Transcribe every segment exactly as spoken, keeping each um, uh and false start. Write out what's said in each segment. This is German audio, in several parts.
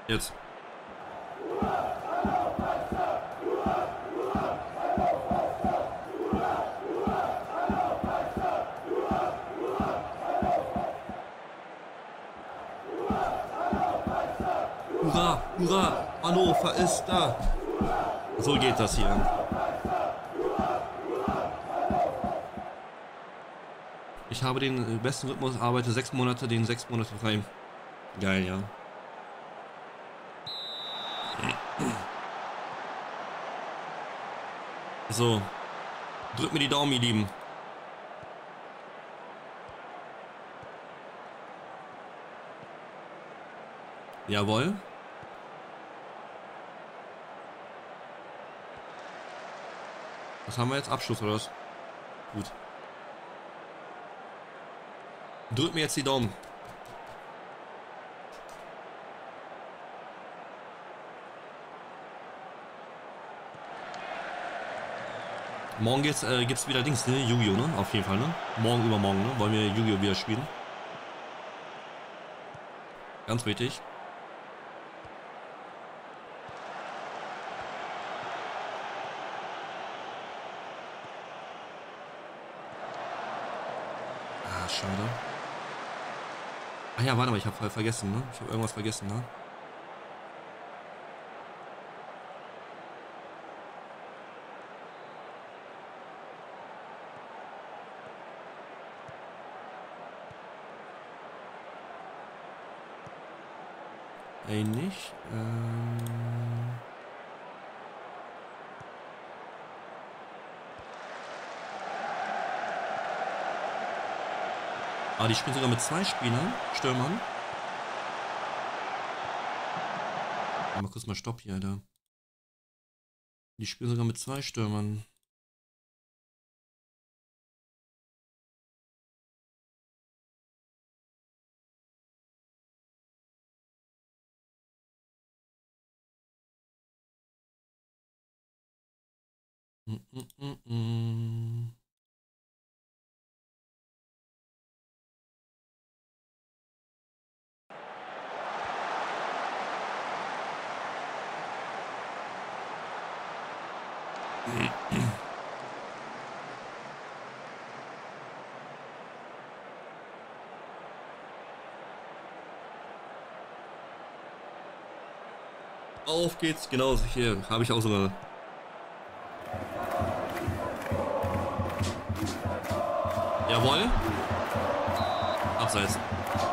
Jetzt. Hurra, hurra, Hannover ist da. So geht das hier. Ich habe den besten Rhythmus, arbeite sechs Monate, den sechs Monate frei. Geil, ja. So. Drückt mir die Daumen, ihr Lieben. Jawohl. Was haben wir jetzt? Abschluss oder was? Gut. Drückt mir jetzt die Daumen. Morgen geht's, äh, gibt's wieder Dings, ne? Yu-Gi-Oh, ne? Auf jeden Fall, ne? Morgen, übermorgen, ne? Wollen wir Yu-Gi-Oh wieder spielen. Ganz wichtig. Ah, schade. Ah ja, warte mal, ich habe vergessen, ne? Ich habe irgendwas vergessen, ne? Ey, nicht. Ähm ah, die spielen sogar mit zwei Spielern. Stürmern. Mal kurz mal Stopp hier, Alter. Die spielen sogar mit zwei Stürmern. Mm, mm, mm, mm. Auf geht's, genau, hier habe ich auch sogar. Jawohl. Abseits.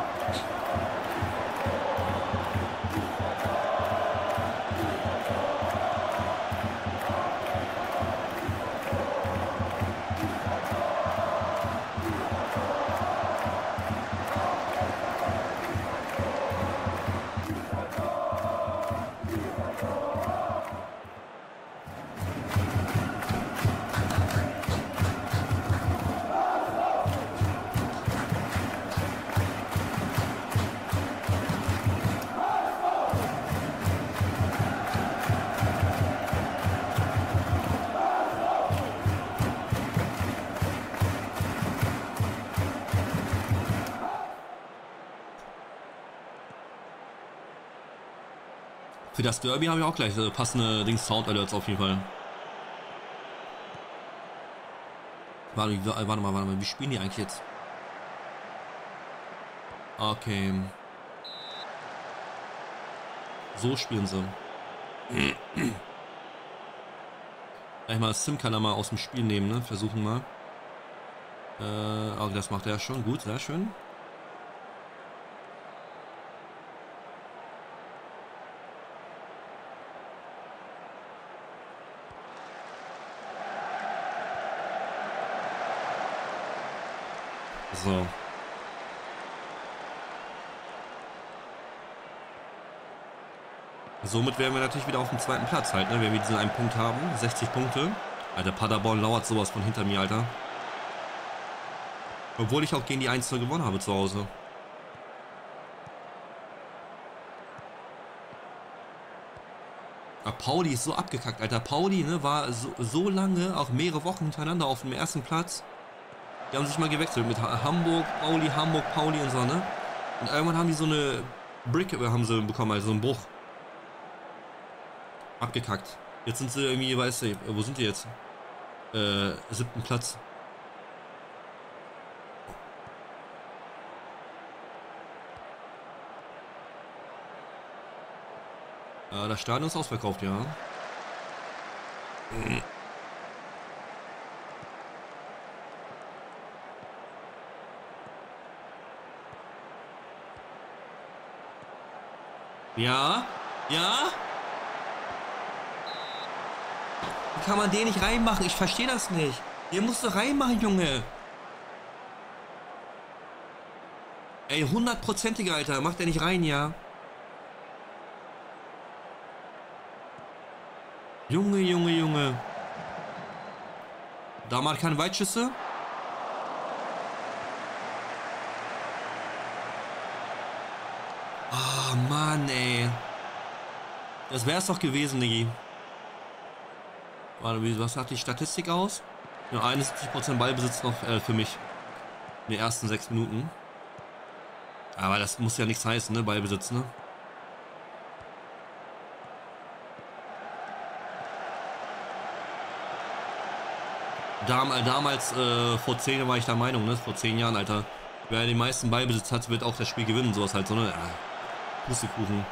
Für das Derby habe ich auch gleich äh, passende Dings Sound Alerts auf jeden Fall. Warte, warte mal, warte mal, wie spielen die eigentlich jetzt? Okay. So spielen sie. Gleich mal Simkaller mal aus dem Spiel nehmen, ne? Versuchen mal. Äh, okay, das macht er schon gut, sehr schön. So. Somit wären wir natürlich wieder auf dem zweiten Platz halt, ne? Wenn wir diesen einen Punkt haben. sechzig Punkte. Alter, Paderborn lauert sowas von hinter mir, Alter. Obwohl ich auch gegen die eins zu null gewonnen habe zu Hause. Aber Pauli ist so abgekackt, Alter. Pauli, ne, war so, so lange, auch mehrere Wochen hintereinander auf dem ersten Platz. Die haben sich mal gewechselt mit Hamburg, Pauli, Hamburg, Pauli und so, ne? Und irgendwann haben die so eine Brick haben sie bekommen, also so einen Bruch. Abgekackt. Jetzt sind sie irgendwie, weißt du, wo sind die jetzt? Äh, siebten Platz. Ja, das Stadion ist ausverkauft, ja. Ja, ja. Wie kann man den nicht reinmachen? Ich verstehe das nicht. Den musst du reinmachen, Junge. Ey, hundertprozentiger, Alter. Macht der nicht rein, ja? Junge, Junge, Junge. Da mal keine Weitschüsse. Oh, Mann, ey. Das wär's doch gewesen, Niggi. Warte, was hat die Statistik aus? Nur einundsiebzig Prozent Ballbesitz noch äh, für mich. In den ersten sechs Minuten. Aber das muss ja nichts heißen, ne? Ballbesitz, ne? Dam damals, äh, vor zehn Jahren war ich der Meinung, ne? Vor zehn Jahren, Alter. Wer den meisten Ballbesitz hat, wird auch das Spiel gewinnen. Sowas halt so, ne? Ja, Pustekuchen.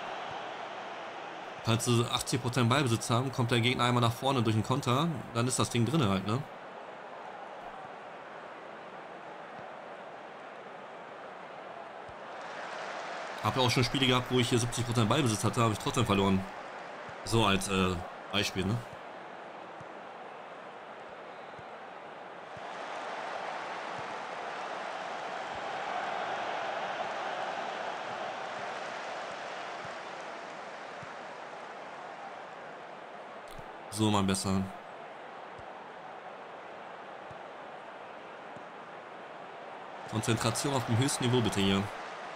Falls du achtzig Prozent Ballbesitz haben, kommt der Gegner einmal nach vorne durch den Konter, dann ist das Ding drin halt, ne? Hab ja auch schon Spiele gehabt, wo ich hier siebzig Prozent Ballbesitz hatte, habe ich trotzdem verloren. So als äh, Beispiel, ne? So mal besser. Konzentration auf dem höchsten Niveau bitte hier.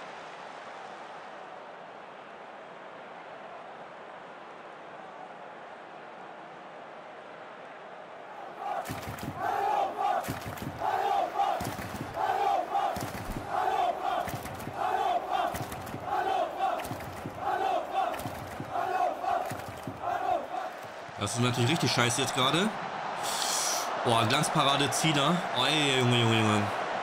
Das ist natürlich richtig scheiße jetzt gerade. Boah, Glanzparade Zieler. Oh, ey, Junge, Junge, Junge.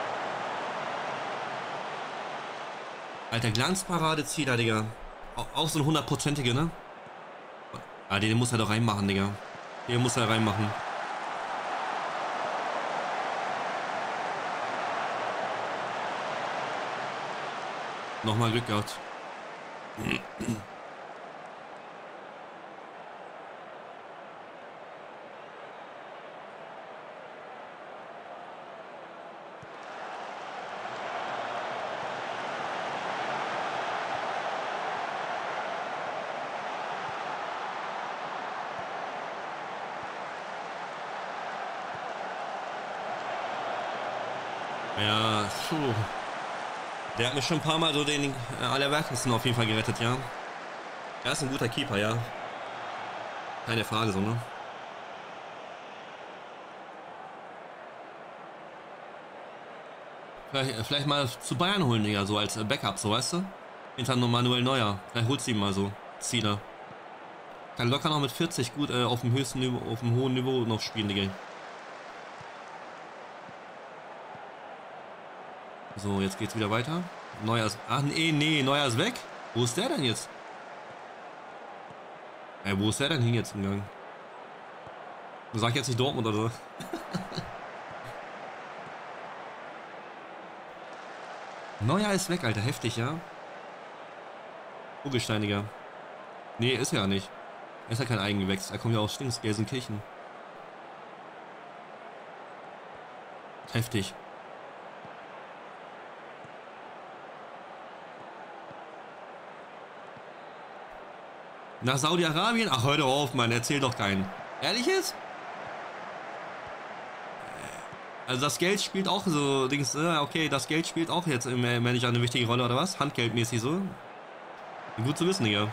Alter, Glanzparade Zieler, Digga. Auch, auch so eine hundertprozentige, ne? Ah, den muss er doch reinmachen, Digga. Den muss er reinmachen. Nochmal Glück gehabt. Ja, puh. Der hat mir schon ein paar Mal so den äh, Allerwertesten auf jeden Fall gerettet, ja. Er ist ein guter Keeper, ja. Keine Frage, so, ne? Vielleicht, vielleicht mal zu Bayern holen, Digga, so als Backup, so, weißt du? Hinter Manuel Neuer. Vielleicht holst du ihn mal so. Zieler. Kann locker noch mit vierzig gut äh, auf dem höchsten Niveau, auf dem hohen Niveau noch spielen, Digga. So, jetzt geht's wieder weiter. Neuer ist... Ach, nee, nee, Neuer ist weg. Wo ist der denn jetzt? Ey, wo ist der denn hin jetzt gegangen? Sag jetzt nicht Dortmund oder so. Neuer ist weg, Alter. Heftig, ja? Vogelsteiniger. Nee, ist er ja nicht. Er ist ja kein Eigengewächs. Er kommt ja aus Stings, Gelsenkirchen. Heftig. Nach Saudi-Arabien? Ach, hör doch auf, Mann. Erzähl doch keinen. Ehrlich jetzt? Also das Geld spielt auch so, Dings, äh, okay, das Geld spielt auch jetzt im Manager eine wichtige Rolle, oder was? Handgeldmäßig so. Gut zu wissen, Digga.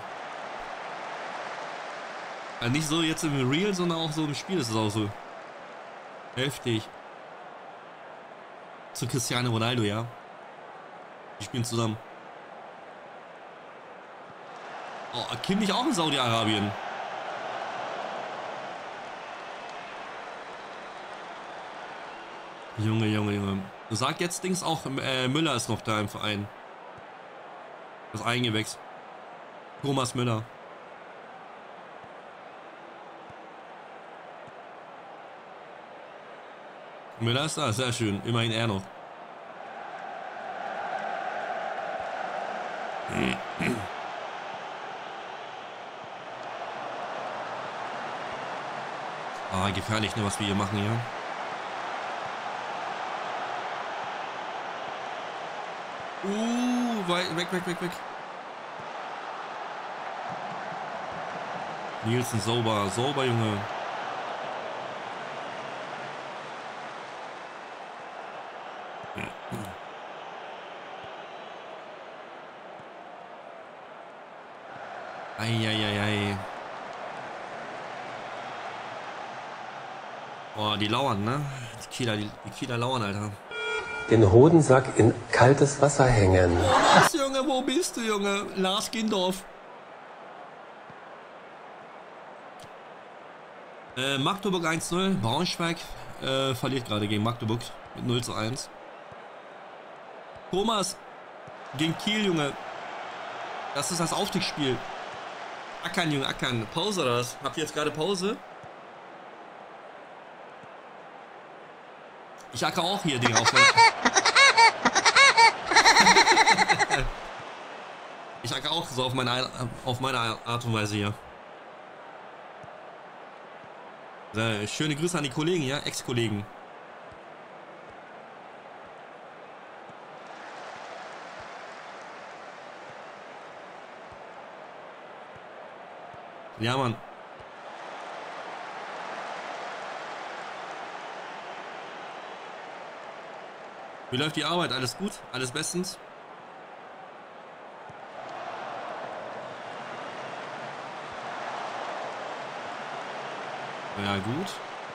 Also nicht so jetzt im Real, sondern auch so im Spiel ist es auch so. Heftig. Zu Cristiano Ronaldo, ja. Die spielen zusammen. Oh, Kimmich auch in Saudi-Arabien. Junge, Junge, Junge. Sag jetzt Dings auch, äh, Müller ist noch da im Verein. Das Eingewächs. Thomas Müller. Müller ist da, sehr schön. Immerhin er noch. Ah, gefährlich, ne, was wir hier machen hier. Uh, weit, weg, weg, weg, weg. Nielsen sauber, sauber, Junge. Eieiei. Boah, die lauern, ne? Die Kieler, die, die Kieler lauern, Alter. Den Hodensack in kaltes Wasser hängen. Was, Junge, wo bist du, Junge? Lars Gindorf. Äh, Magdeburg eins null. Braunschweig äh, verliert gerade gegen Magdeburg mit null zu eins. Thomas gegen Kiel, Junge. Das ist das Aufstiegsspiel. Ackern, Junge, ackern. Pause oder was? Habt ihr jetzt gerade Pause? Ich acker auch hier, Digga. Auf mein... ich acker auch so auf meine, auf meine Art und Weise hier. So, schöne Grüße an die Kollegen, ja? Ex-Kollegen. Ja, Mann. Wie läuft die Arbeit? Alles gut? Alles bestens? Ja, gut.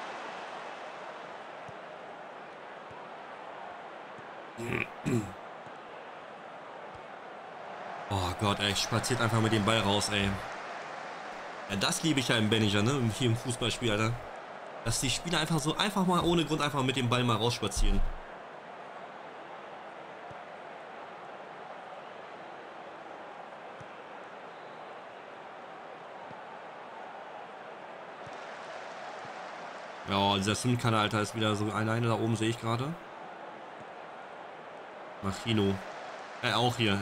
Oh Gott, ey, spaziert einfach mit dem Ball raus, ey. Ja, das liebe ich ja im Manager, ne? Hier im Fußballspiel, Alter. Dass die Spieler einfach so, einfach mal ohne Grund einfach mit dem Ball mal rausspazieren. Ja, dieser Sim-Kanal, Alter, ist wieder so alleine da oben, sehe ich gerade. Machino. Äh, auch hier.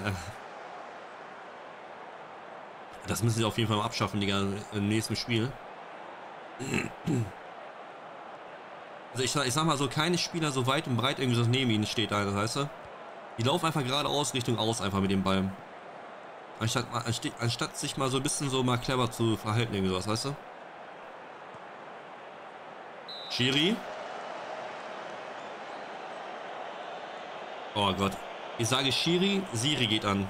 Das müssen sie auf jeden Fall mal abschaffen, Digga, im nächsten Spiel. Also ich, ich sag mal so, keine Spieler so weit und breit irgendwie so neben ihnen steht da, weißt du? Die laufen einfach geradeaus Richtung aus, einfach mit dem Ball. Anstatt, anstatt, anstatt sich mal so ein bisschen so mal clever zu verhalten, irgendwie sowas, weißt du? Schiri. Oh Gott. Ich sage Schiri, Siri geht an.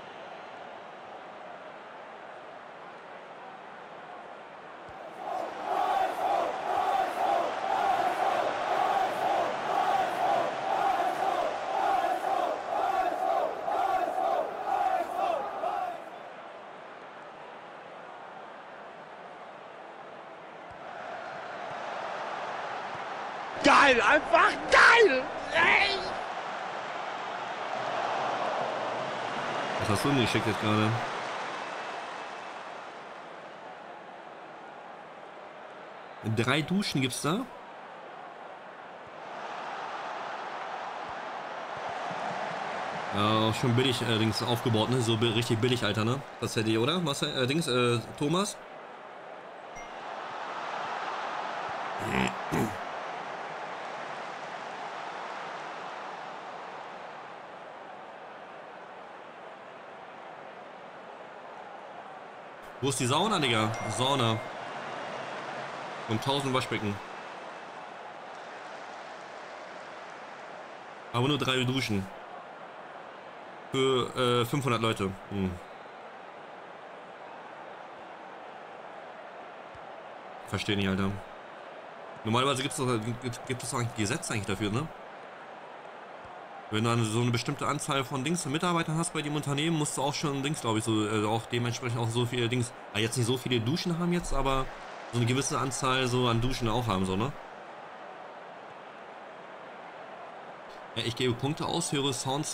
Geil, einfach geil! Ey! Was hast du denn geschickt jetzt gerade? Drei Duschen gibt's da? Ja, auch schon billig allerdings aufgebaut, ne? So richtig billig, Alter, ne? Das hätte ich, oder? Marcel, allerdings, äh, Thomas? Wo ist die Sauna, Digga? Sauna. Und tausend Waschbecken. Aber nur drei Duschen. Für äh, fünfhundert Leute. Hm. Verstehe nicht, Alter. Normalerweise gibt es doch, gibt, gibt es doch eigentlich Gesetz eigentlich dafür, ne? Wenn du dann so eine bestimmte Anzahl von Dings Mitarbeitern hast bei dem Unternehmen, musst du auch schon Dings, glaube ich, so äh, auch dementsprechend auch so viele Dings. Ah, jetzt nicht so viele Duschen haben jetzt, aber so eine gewisse Anzahl so an Duschen auch haben, so, ne? Ja, ich gebe Punkte aus, höre Sounds.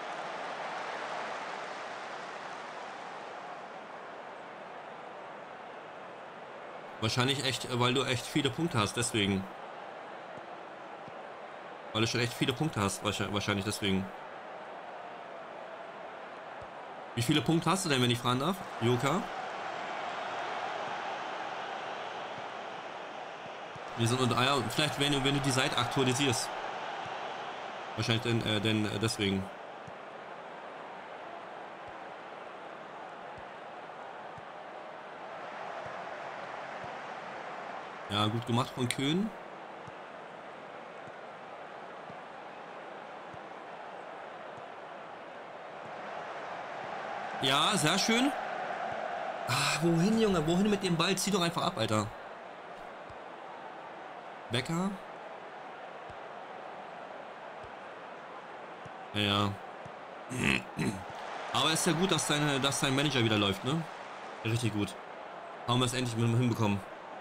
Wahrscheinlich echt, weil du echt viele Punkte hast, deswegen. Weil du schon echt viele Punkte hast, wahrscheinlich deswegen. Wie viele Punkte hast du denn, wenn ich fragen darf, Joka? Wir sind unter, ja, vielleicht wenn du, wenn du die Seite aktualisierst. Wahrscheinlich denn, äh, denn äh, deswegen. Ja, gut gemacht von Köhn. Ja, sehr schön. Ah, wohin, Junge? Wohin mit dem Ball? Zieh doch einfach ab, Alter. Becker. Ja, ja. Aber es ist ja gut, dass, deine, dass dein Manager wieder läuft, ne? Richtig gut. Haben wir es endlich mit ihm hinbekommen.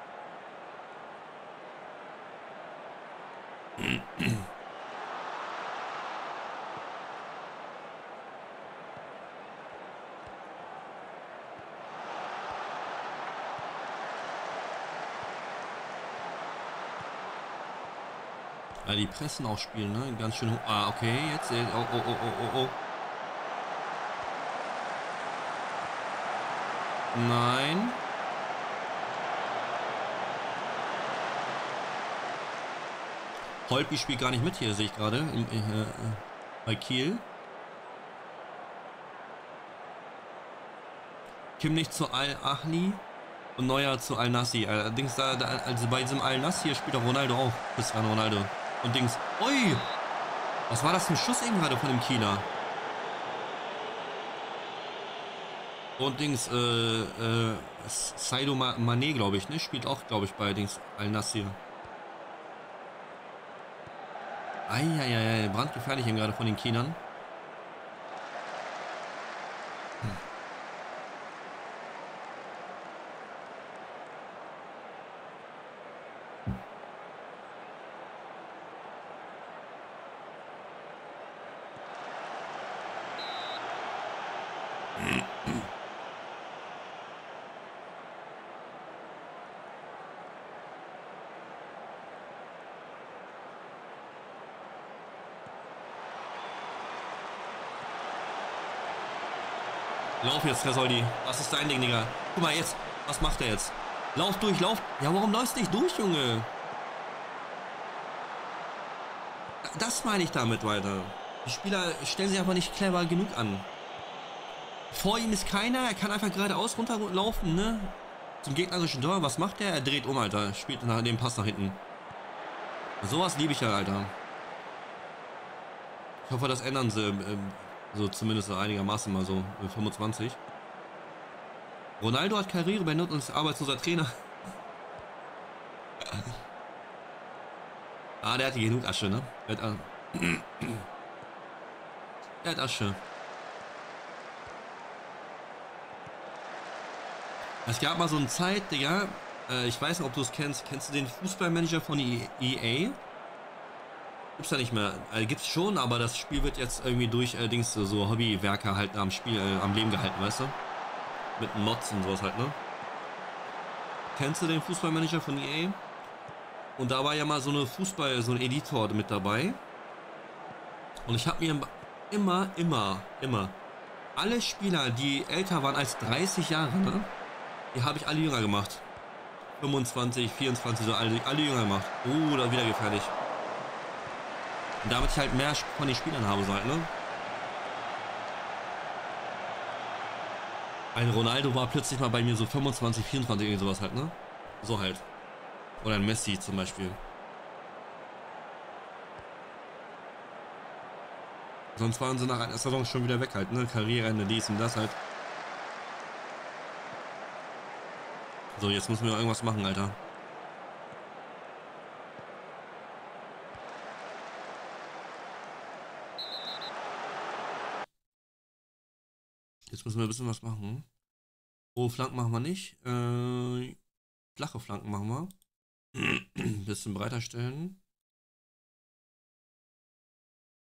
Ja, die Pressen auch spielen, ne? Ganz schön hoch. Ah, okay, jetzt. Oh, oh, oh, oh, oh, oh. Nein. Holtby spielt gar nicht mit hier, sehe ich gerade. Äh, bei Kiel. Kimmich zu Al-Ahli und Neuer zu Al-Nassi. Allerdings, da, da, also bei diesem Al-Nassi spielt auch Ronaldo auch. Cristiano Ronaldo. Und Dings. Ui! Was war das für ein Schuss eben gerade von dem Kieler? Und Dings, äh, äh, Sadio Mané, glaube ich, ne? Spielt auch, glaube ich, bei Dings Al-Nassr. Eieiei, brandgefährlich eben gerade von den Kienern. Hm. Lauf jetzt, Resoldi. Was ist dein Ding, Digga? Guck mal jetzt. Was macht er jetzt? Lauf durch, lauf. Ja, warum läufst du nicht durch, Junge? Das meine ich damit, weiter. Die Spieler stellen sich einfach nicht clever genug an. Vor ihm ist keiner. Er kann einfach geradeaus runterlaufen, ne? Zum gegnerischen Tor. Was macht er? Er dreht um, Alter. Spielt nach dem Pass nach hinten. Sowas liebe ich ja, Alter. Ich hoffe, das ändern sie. Ähm, so zumindest so einigermaßen mal so. fünfundzwanzig. Ronaldo hat Karriere beendet und ist arbeitsloser Trainer. Ah, der hat hier genug Asche, ne? Der hat, der hat Asche. Es gab mal so eine Zeit, Digga. Äh, ich weiß nicht, ob du es kennst. Kennst du den Fußballmanager von E A? Gibt's ja nicht mehr. Also gibt's schon, aber das Spiel wird jetzt irgendwie durch äh, Dings, so Hobbywerker halt am Spiel, äh, am Leben gehalten, weißt du? Mit Mods und sowas halt, ne? Kennst du den Fußballmanager von E A? Und da war ja mal so eine Fußball, so ein Editor mit dabei. Und ich habe mir immer, immer, immer alle Spieler, die älter waren als dreißig Jahre, ne? Die habe ich alle jünger gemacht. fünfundzwanzig, vierundzwanzig, so alle, alle jünger gemacht. Oh, da wieder gefährlich. Und damit ich halt mehr von den Spielern habe, so halt, ne? Ein Ronaldo war plötzlich mal bei mir so fünfundzwanzig, vierundzwanzig, irgendwie sowas halt, ne? So halt. Oder ein Messi zum Beispiel. Sonst waren sie nach einer Saison schon wieder weg halt, ne? Karriereende, dies und das halt. So, jetzt müssen wir irgendwas machen, Alter. Jetzt müssen wir ein bisschen was machen. Oh, Flanken machen wir nicht. Äh, flache Flanken machen wir. Ein bisschen breiter stellen.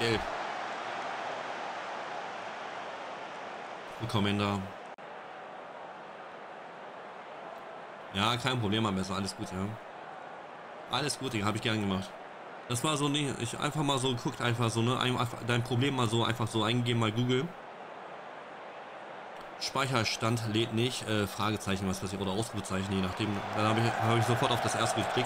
Gelb. Bekommen da. Ja, kein Problem, am besten. Alles gut, ja. Alles gut, Digga, habe ich gern gemacht. Das war so, ne, ich einfach mal so geguckt, einfach so, ne, einfach dein Problem mal so, einfach so eingegeben, mal Google. Speicherstand lädt nicht, äh, Fragezeichen, was weiß ich, oder Ausrufezeichen, je nachdem. Dann habe ich, hab ich sofort auf das erste geklickt.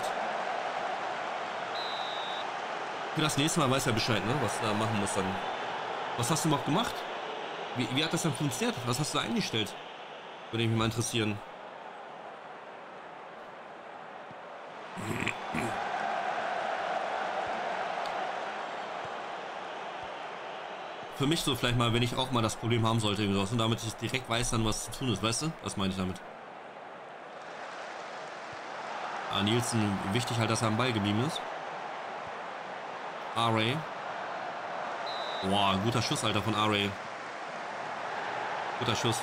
Für das nächste Mal weiß er Bescheid, ne, was du da machen musst dann. Was hast du überhaupt gemacht? Wie, wie hat das denn funktioniert? Was hast du da eingestellt? Würde mich mal interessieren. Für mich so vielleicht mal, wenn ich auch mal das Problem haben sollte, irgendwie sowas, und damit ich direkt weiß dann, was zu tun ist, weißt du? Das meine ich damit. Ah, Nielsen, wichtig halt, dass er am Ball geblieben ist. Array. Boah, guter Schuss, Alter, von Array. Guter Schuss.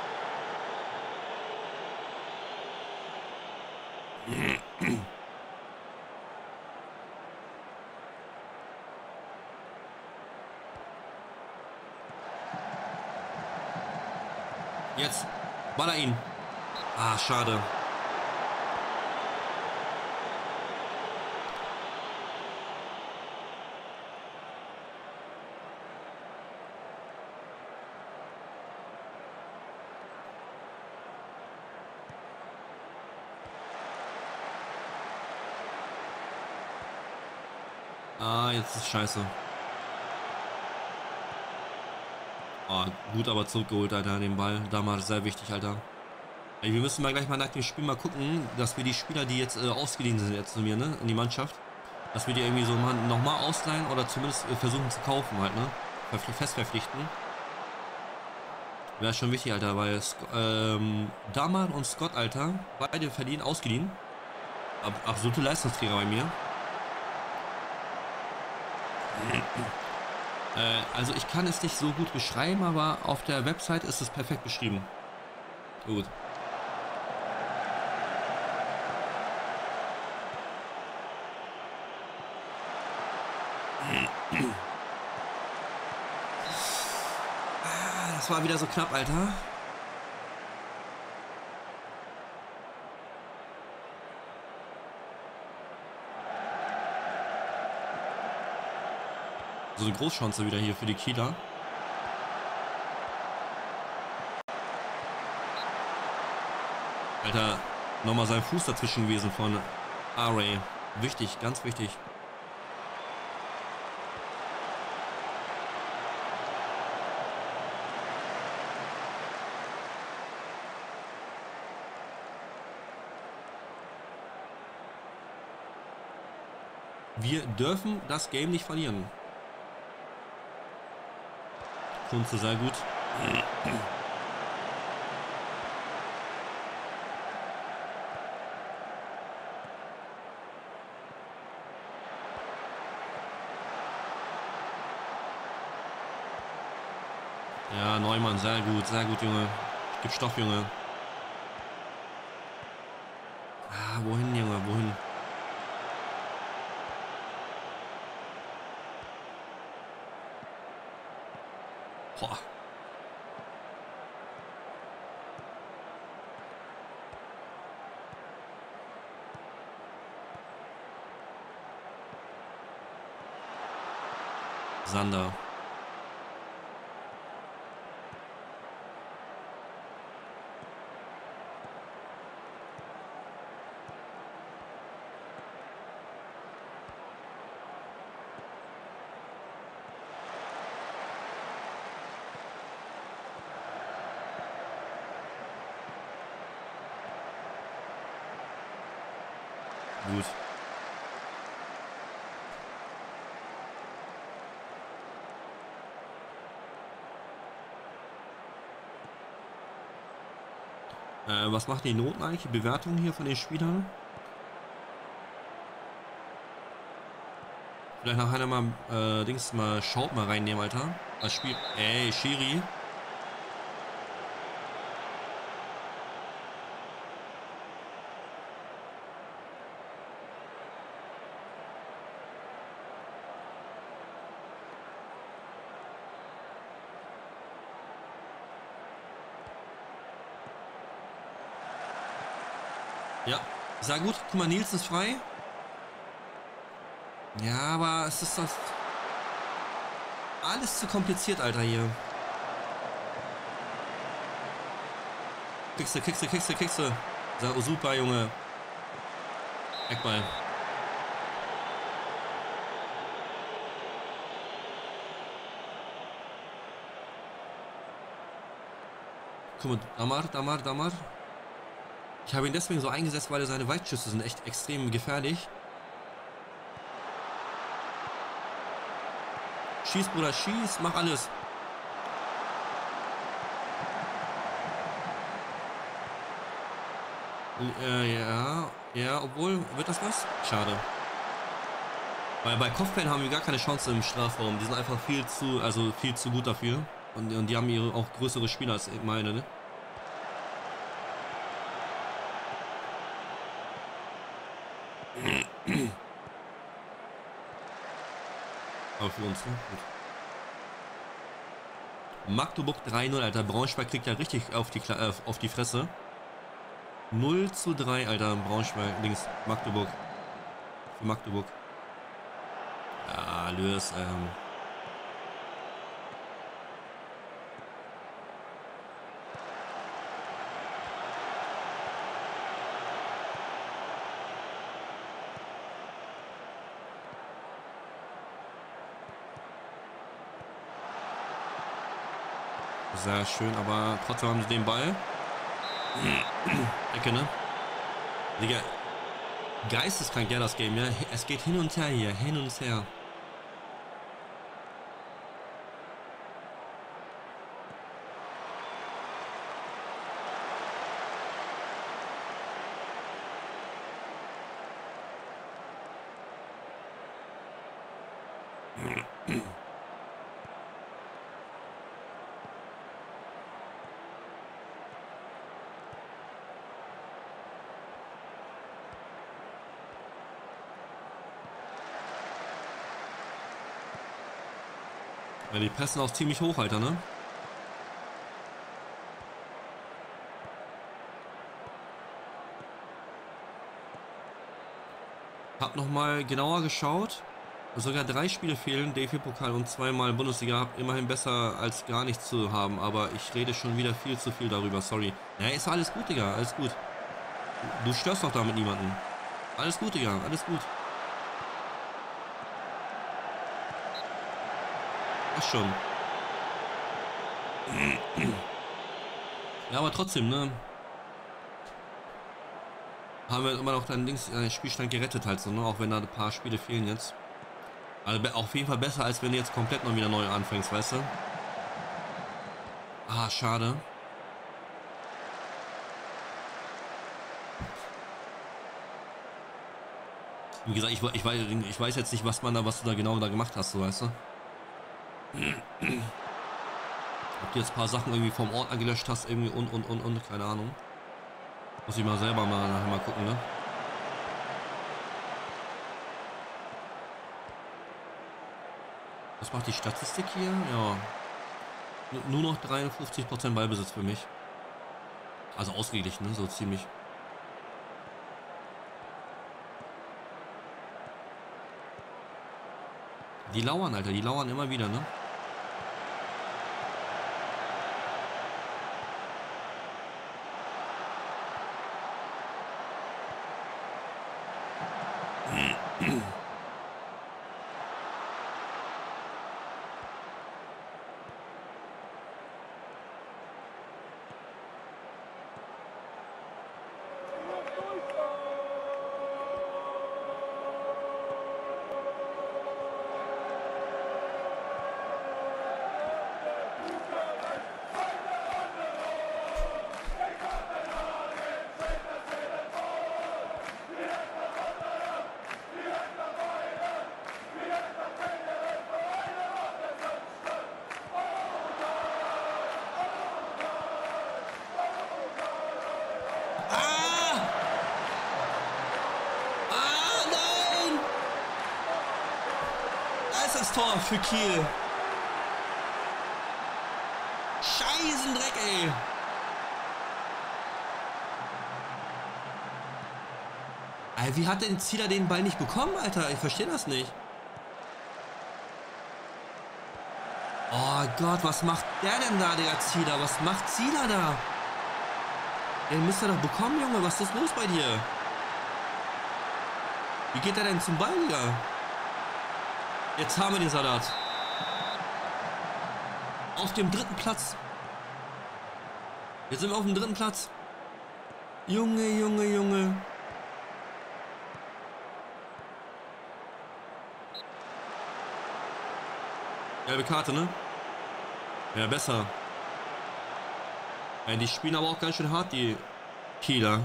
Jetzt. Baller ihn. Ah, schade. Ah, jetzt ist scheiße. Ah, gut aber zurückgeholt, Alter, den Ball. Damals sehr wichtig, Alter. Ey, wir müssen mal gleich mal nach dem Spiel mal gucken, dass wir die Spieler, die jetzt äh, ausgeliehen sind jetzt zu mir, ne, in die Mannschaft, dass wir die irgendwie so mal nochmal ausleihen oder zumindest äh, versuchen zu kaufen halt, ne? Fest verpflichten. Wäre schon wichtig, Alter, weil ähm, Daman und Scott, Alter, beide verdienen ausgeliehen. Ab, absolute Leistungsträger bei mir. Äh, also ich kann es nicht so gut beschreiben, aber auf der Website ist es perfekt beschrieben. Gut. Das war wieder so knapp, Alter. So eine Großchance wieder hier für die Kieler. Alter, nochmal sein Fuß dazwischen gewesen von Array. Wichtig, ganz wichtig. Wir dürfen das Game nicht verlieren. Kunze sehr gut. Ja, Neumann, sehr gut, sehr gut, Junge. Gib Stoff, Junge. Ah, wohin, Junge, wohin? Boah. Sander. Gut. Äh, was macht die Noten eigentlich? Die Bewertung hier von den Spielern? Vielleicht noch einer mal, äh, Dings mal, Schaut mal reinnehmen, Alter. Das Spiel. Ey, Schiri. Ja, sehr gut. Guck mal, Nils ist frei. Ja, aber es ist das... Alles zu kompliziert, Alter, hier. Kickste, kickste, kickste, kickste. So, super, Junge. Eckball. Guck mal, Damar, Damar, Damar. Ich habe ihn deswegen so eingesetzt, weil seine Weitschüsse sind echt extrem gefährlich. Schieß, Bruder, schieß, mach alles. Äh, ja, ja, obwohl, wird das was? Schade. Weil bei Kopfbällen haben wir gar keine Chance im Strafraum. Die sind einfach viel zu, also viel zu gut dafür. Und, und die haben ihre auch größere Spieler als meine, ne? Aber für uns, ne? Gut. Magdeburg drei null, Alter. Braunschweig kriegt ja richtig auf die, äh, auf die Fresse. null zu drei, Alter. Braunschweig, links. Magdeburg. Für Magdeburg. Ja, Lös, ähm. Sehr schön, aber trotzdem haben sie den Ball. Ecke, ne? Digga, geisteskrank, ja, das Game, ja. Es geht hin und her hier, hin und her. Ja, die pressen auch ziemlich hoch, Alter, ne? Hab nochmal genauer geschaut. Sogar drei Spiele fehlen, D F B-Pokal und zweimal Bundesliga. Hab immerhin besser als gar nichts zu haben, aber ich rede schon wieder viel zu viel darüber, sorry. Ja, ist alles gut, Digga, alles gut. Du störst doch damit niemanden. Alles gut, Digga, alles gut. Ach schon. Ja, aber trotzdem, ne? Haben wir immer noch deinen Dings, äh, Spielstand gerettet halt so, ne? Auch wenn da ein paar Spiele fehlen jetzt. Also auf jeden Fall besser, als wenn du jetzt komplett noch wieder neu anfängst, weißt du? Ah, schade. Wie gesagt, ich, ich, weiß, ich weiß jetzt nicht, was man da, was du da genau da gemacht hast, so, weißt du? Ob du jetzt ein paar Sachen irgendwie vom Ordner gelöscht hast, irgendwie und, und, und, und, keine Ahnung. Muss ich mal selber mal nachher mal gucken, ne? Was macht die Statistik hier? Ja. Nur noch dreiundfünfzig Prozent Ballbesitz für mich. Also ausgeglichen, ne? So ziemlich. Die lauern, Alter, die lauern immer wieder, ne? Das Tor für Kiel. Scheißendreck, ey. Ey, wie hat denn Zieler den Ball nicht bekommen, Alter? Ich verstehe das nicht. Oh Gott, was macht der denn da, der Zieler? Was macht Zieler da? Den müsst ihr doch bekommen, Junge. Was ist los bei dir? Wie geht er denn zum Ball, Digga? Jetzt haben wir den Salat. Auf dem dritten Platz. Jetzt sind wir auf dem dritten Platz. Junge, Junge, Junge. Gelbe Karte, ne? Ja, besser. Ja, die spielen aber auch ganz schön hart, die Kieler.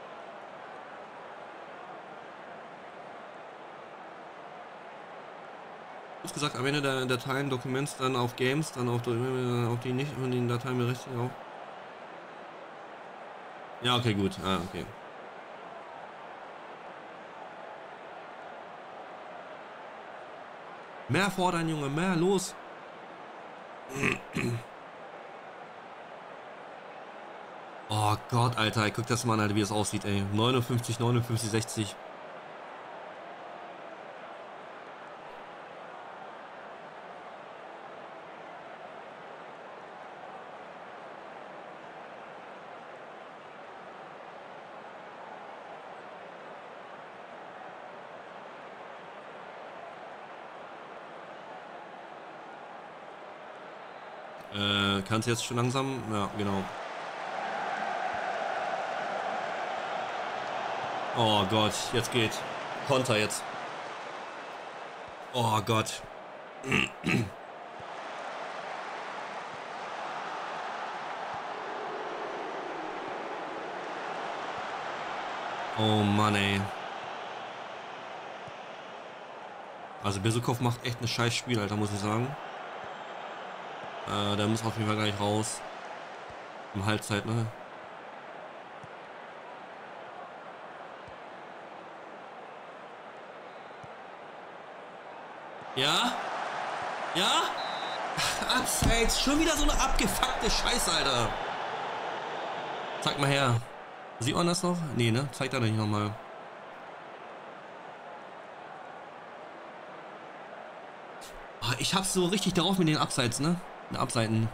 Ich gesagt, am Ende der Dateien, Dokuments, dann auf Games, dann auf, auf die nicht von den Dateien mit richtig auch. Ja, okay, gut. Ah, okay. Mehr fordern, Junge, mehr, los. Oh Gott, Alter, guck das mal an, Alter, wie es aussieht, ey. neunundfünfzig, neunundfünfzig, sechzig. Äh, kannst du jetzt schon langsam? Ja, genau. Oh Gott, jetzt geht. Konter jetzt. Oh Gott. Oh Mann, ey. Also Besukow macht echt ein scheiß Spiel, Alter, muss ich sagen. Äh, der muss auf jeden Fall gleich raus. Im Halbzeit, ne? Ja? Ja? Abseits. Schon wieder so eine abgefuckte Scheiße, Alter. Zeig mal her. Sieht man das noch? Nee, ne? Zeigt er nicht nochmal. Oh, ich hab's so richtig darauf mit den Abseits, ne? Den Abseiten.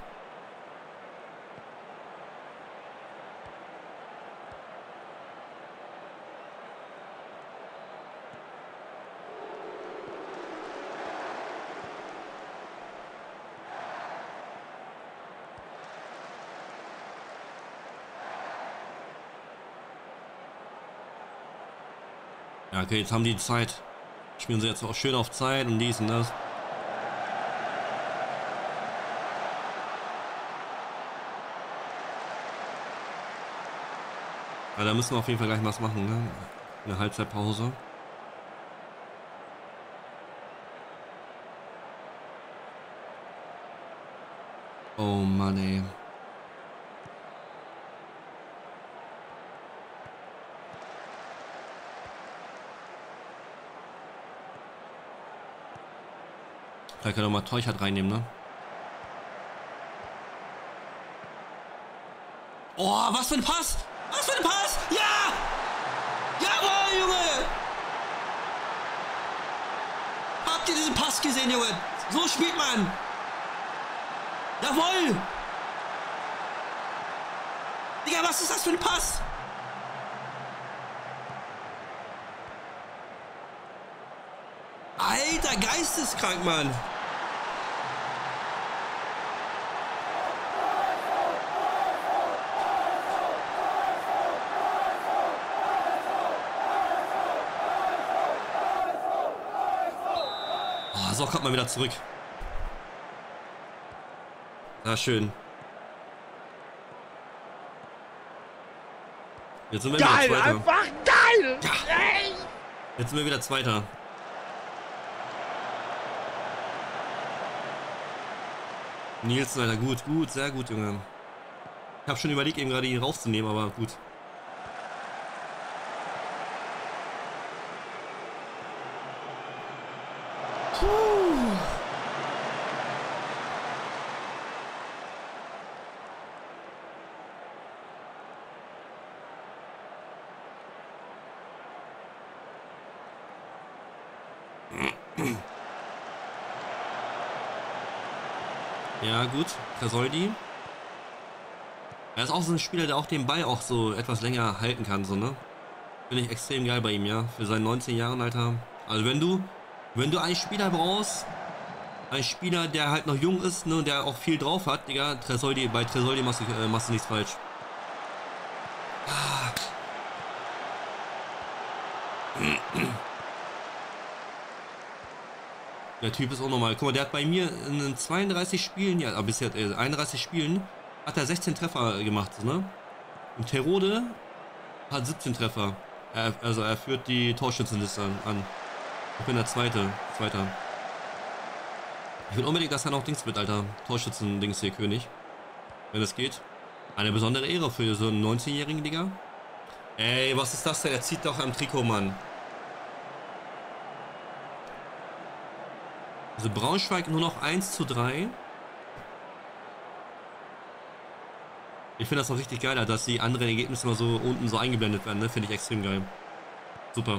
Ja, okay, jetzt haben die Zeit. Spielen sie jetzt auch schön auf Zeit und dies und das. Ja, da müssen wir auf jeden Fall gleich was machen, ne? Eine Halbzeitpause. Oh Mann, ey. Vielleicht kann er mal Teuchert reinnehmen, ne? Oh, was für ein Pass! Was für ein Pass! Ja! Jawohl, Junge! Habt ihr diesen Pass gesehen, Junge? So spielt man! Jawohl! Digga, was ist das für ein Pass? Alter, geisteskrank, Mann! Oh, so kommt man wieder zurück. Ja, schön. Jetzt sind wir Geil, wieder Zweiter. einfach geil! Ja. Ey. Jetzt sind wir wieder Zweiter. Nielsen, Alter, gut, gut, sehr gut, Junge. Ich habe schon überlegt, eben gerade ihn rauszunehmen, aber gut. Puh. Ja, gut. Tresoldi. Er ist auch so ein Spieler, der auch den Ball auch so etwas länger halten kann, so, ne? Finde ich extrem geil bei ihm, ja. Für seinen neunzehn Jahren, Alter. Also wenn du, wenn du einen Spieler brauchst, ein Spieler, der halt noch jung ist, ne, der auch viel drauf hat, Digga, Tresoldi, bei Tresoldi machst du, äh, machst du nichts falsch. Ah. Der Typ ist auch normal. Guck mal, der hat bei mir in zweiunddreißig Spielen, ja, bisher äh, einunddreißig Spielen, hat er sechzehn Treffer gemacht, ne? Und Terode hat siebzehn Treffer. Er, also er führt die Torschützenliste an. Ich bin der zweite, zweiter. Ich will unbedingt, dass er noch Dings mit, Alter. Torschützen-Dings hier, König. Wenn es geht. Eine besondere Ehre für so einen neunzehnjährigen, Digga. Ey, was ist das denn? Er zieht doch am Trikot, Mann. Also Braunschweig nur noch eins zu drei. Ich finde das auch richtig geil, dass die anderen Ergebnisse immer so unten so eingeblendet werden, ne? Finde ich extrem geil. Super.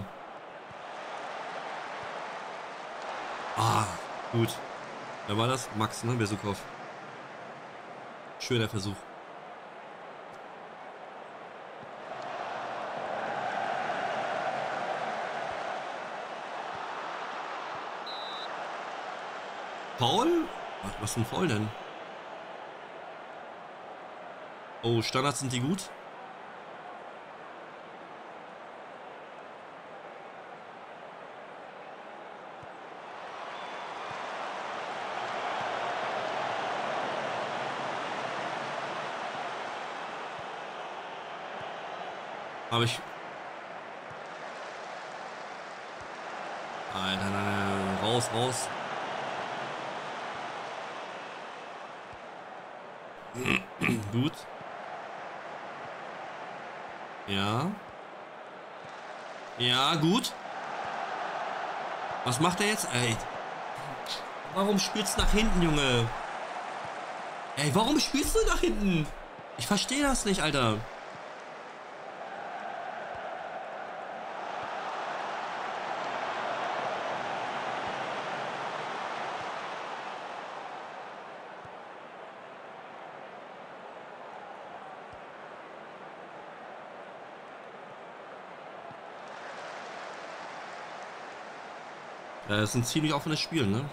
Ah, gut. Wer war das? Max, ne? Besukow. Schöner Versuch. Foul? Was ist ein Foul denn? Oh, Standards sind die gut? Habe ich... Alter, nein, nein, nein, raus, raus. Gut. Ja. Ja, gut. Was macht er jetzt? Ey. Warum spielst du nach hinten, Junge? Ey, warum spielst du nach hinten? Ich verstehe das nicht, Alter. Das ist ein ziemlich offenes Spiel, ne?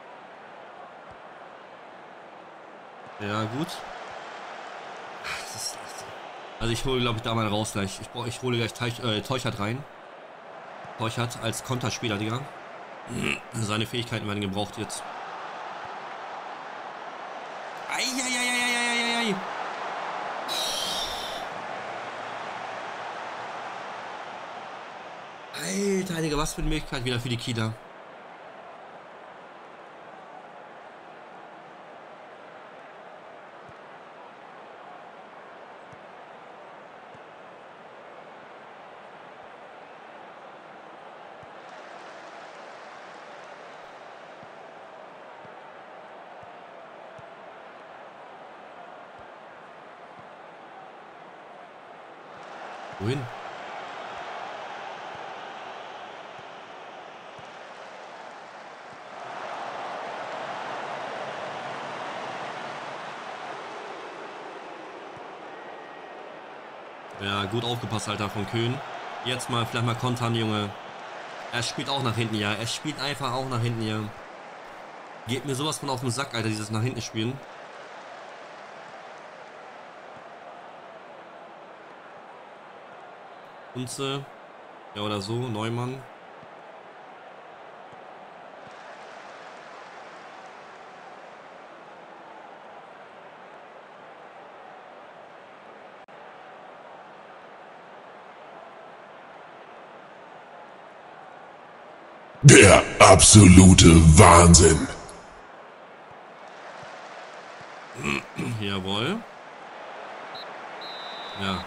Ja, gut. Ist, also ich hole, glaube ich, da mal raus gleich. Ich, ich hole gleich Teich, äh, Teuchert rein. Teuchert als Konterspieler, Digga. Seine Fähigkeiten werden gebraucht jetzt. Eieieiei. Alter, Digga, was für eine Möglichkeit wieder für die Kieler. Wohin? Ja, gut aufgepasst, Alter, von Köhn. Jetzt mal vielleicht mal kontern, Junge. Er spielt auch nach hinten, ja. Er spielt einfach auch nach hinten, ja. Geht mir sowas von auf den Sack, Alter, dieses nach hinten spielen. Kunze. Ja, oder so. Neumann. Der absolute Wahnsinn. Jawohl. Ja.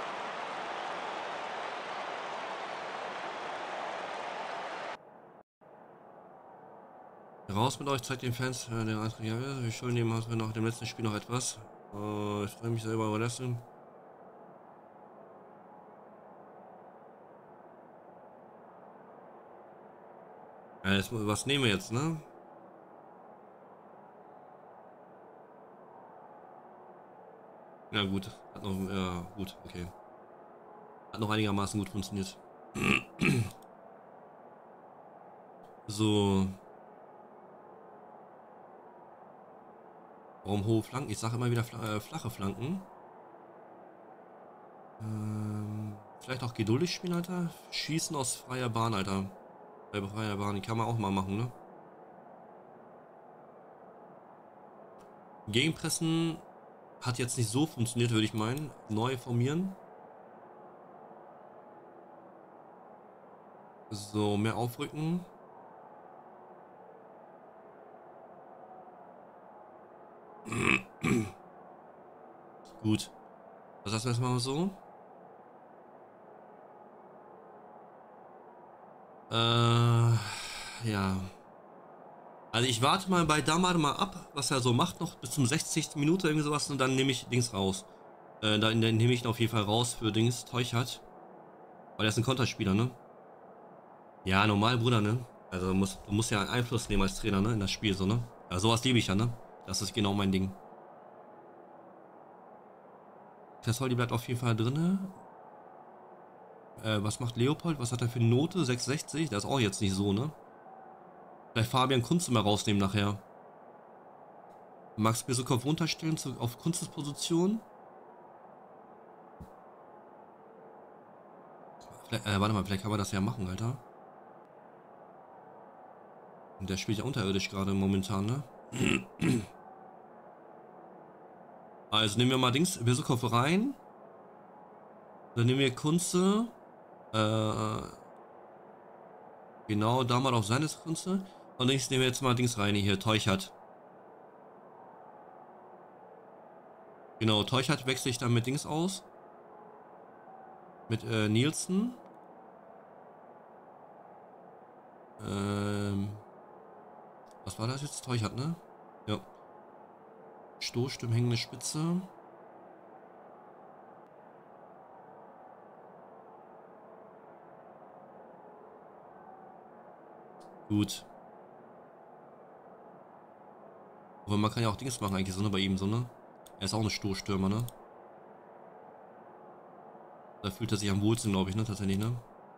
Raus mit euch, zeigt den Fans, äh, der Antrag, ja, wir schulden dem Haus nach dem letzten Spiel noch etwas. Äh, ich freue mich selber über das. Also, was nehmen wir jetzt, ne? Ja gut, hat noch, ja gut, okay. Hat noch einigermaßen gut funktioniert. So. Warum hohe Flanken? Ich sage immer wieder fl äh, flache Flanken. Ähm, vielleicht auch geduldig spielen, Alter. Schießen aus freier Bahn, Alter. Bei freier Bahn, die kann man auch mal machen, ne? Gegenpressen hat jetzt nicht so funktioniert, würde ich meinen. Neu formieren. So, mehr aufrücken. Gut. Das lassen wir erstmal so. Äh, ja. Also ich warte mal bei Damar mal ab, was er so macht, noch bis zum sechzigsten Minute irgendwie sowas, und dann nehme ich Dings raus. Äh, dann, dann nehme ich ihn auf jeden Fall raus für Dings Teuchert. Weil er ist ein Konterspieler, ne? Ja, normal, Bruder, ne? Also muss, du musst ja einen Einfluss nehmen als Trainer, ne? In das Spiel, so, ne? Ja, sowas liebe ich ja, ne? Das ist genau mein Ding. Tessoldi bleibt auf jeden Fall drinne. Äh, was macht Leopold? Was hat er für eine Note? sechsundsechzig? Das ist auch jetzt nicht so, ne? Vielleicht Fabian Kunze mal rausnehmen nachher. Max Besukow runterstellen zu, auf Kunzes Position. Vielleicht, äh, warte mal, vielleicht kann man das ja machen, Alter. Und der spielt ja unterirdisch gerade momentan, ne? Also nehmen wir mal Dings, Besukow rein. Dann nehmen wir Kunze. Äh, genau, da mal auf seine Kunze. Und links nehmen wir jetzt mal Dings rein, hier, Teuchert. Genau, Teuchert wechsle ich dann mit Dings aus. Mit äh, Nielsen. Ähm, was war das jetzt? Teuchert, ne? Ja. Stoßstimmen, hängende Spitze. Gut. Aber man kann ja auch Dings machen eigentlich so, ne, bei ihm so, ne? Er ist auch eine Stoßstürmer, ne? Da fühlt er sich am wohlsten, glaube ich, ne? Tatsächlich, ne?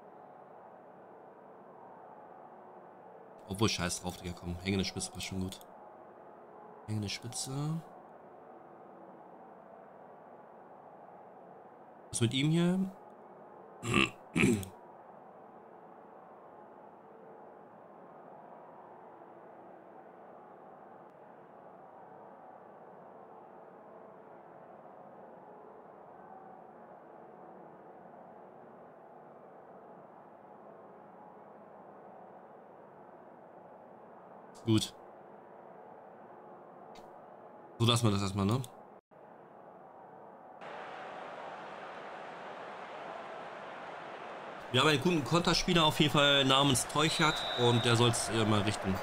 Obwohl, scheiß drauf, Digga, komm. Hängende Spitze passt schon gut. Hängende Spitze. Was mit ihm hier? Gut. So lassen wir das erstmal, ne? Wir haben einen guten Konterspieler auf jeden Fall namens Teuchert und der soll es äh, mal richten.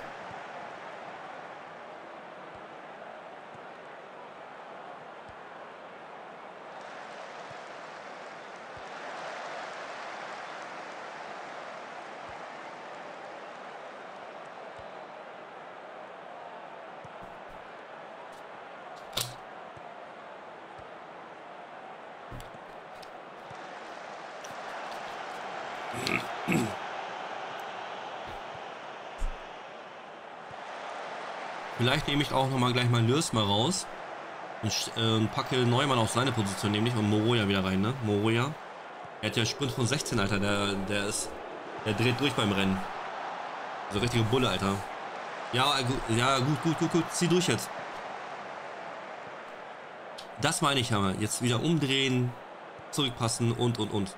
Vielleicht nehme ich auch noch mal gleich mal Lös mal raus und äh, packe Neumann auf seine Position, nämlich und Moroja wieder rein, ne? Moroja. Er hat ja Sprint von sechzehn, Alter. Der, der ist, der dreht durch beim Rennen. So also richtige Bulle, Alter. Ja, gut, ja, gut, gut, gut, gut. Zieh durch jetzt. Das meine ich, Hammer. Jetzt wieder umdrehen, zurückpassen und und und.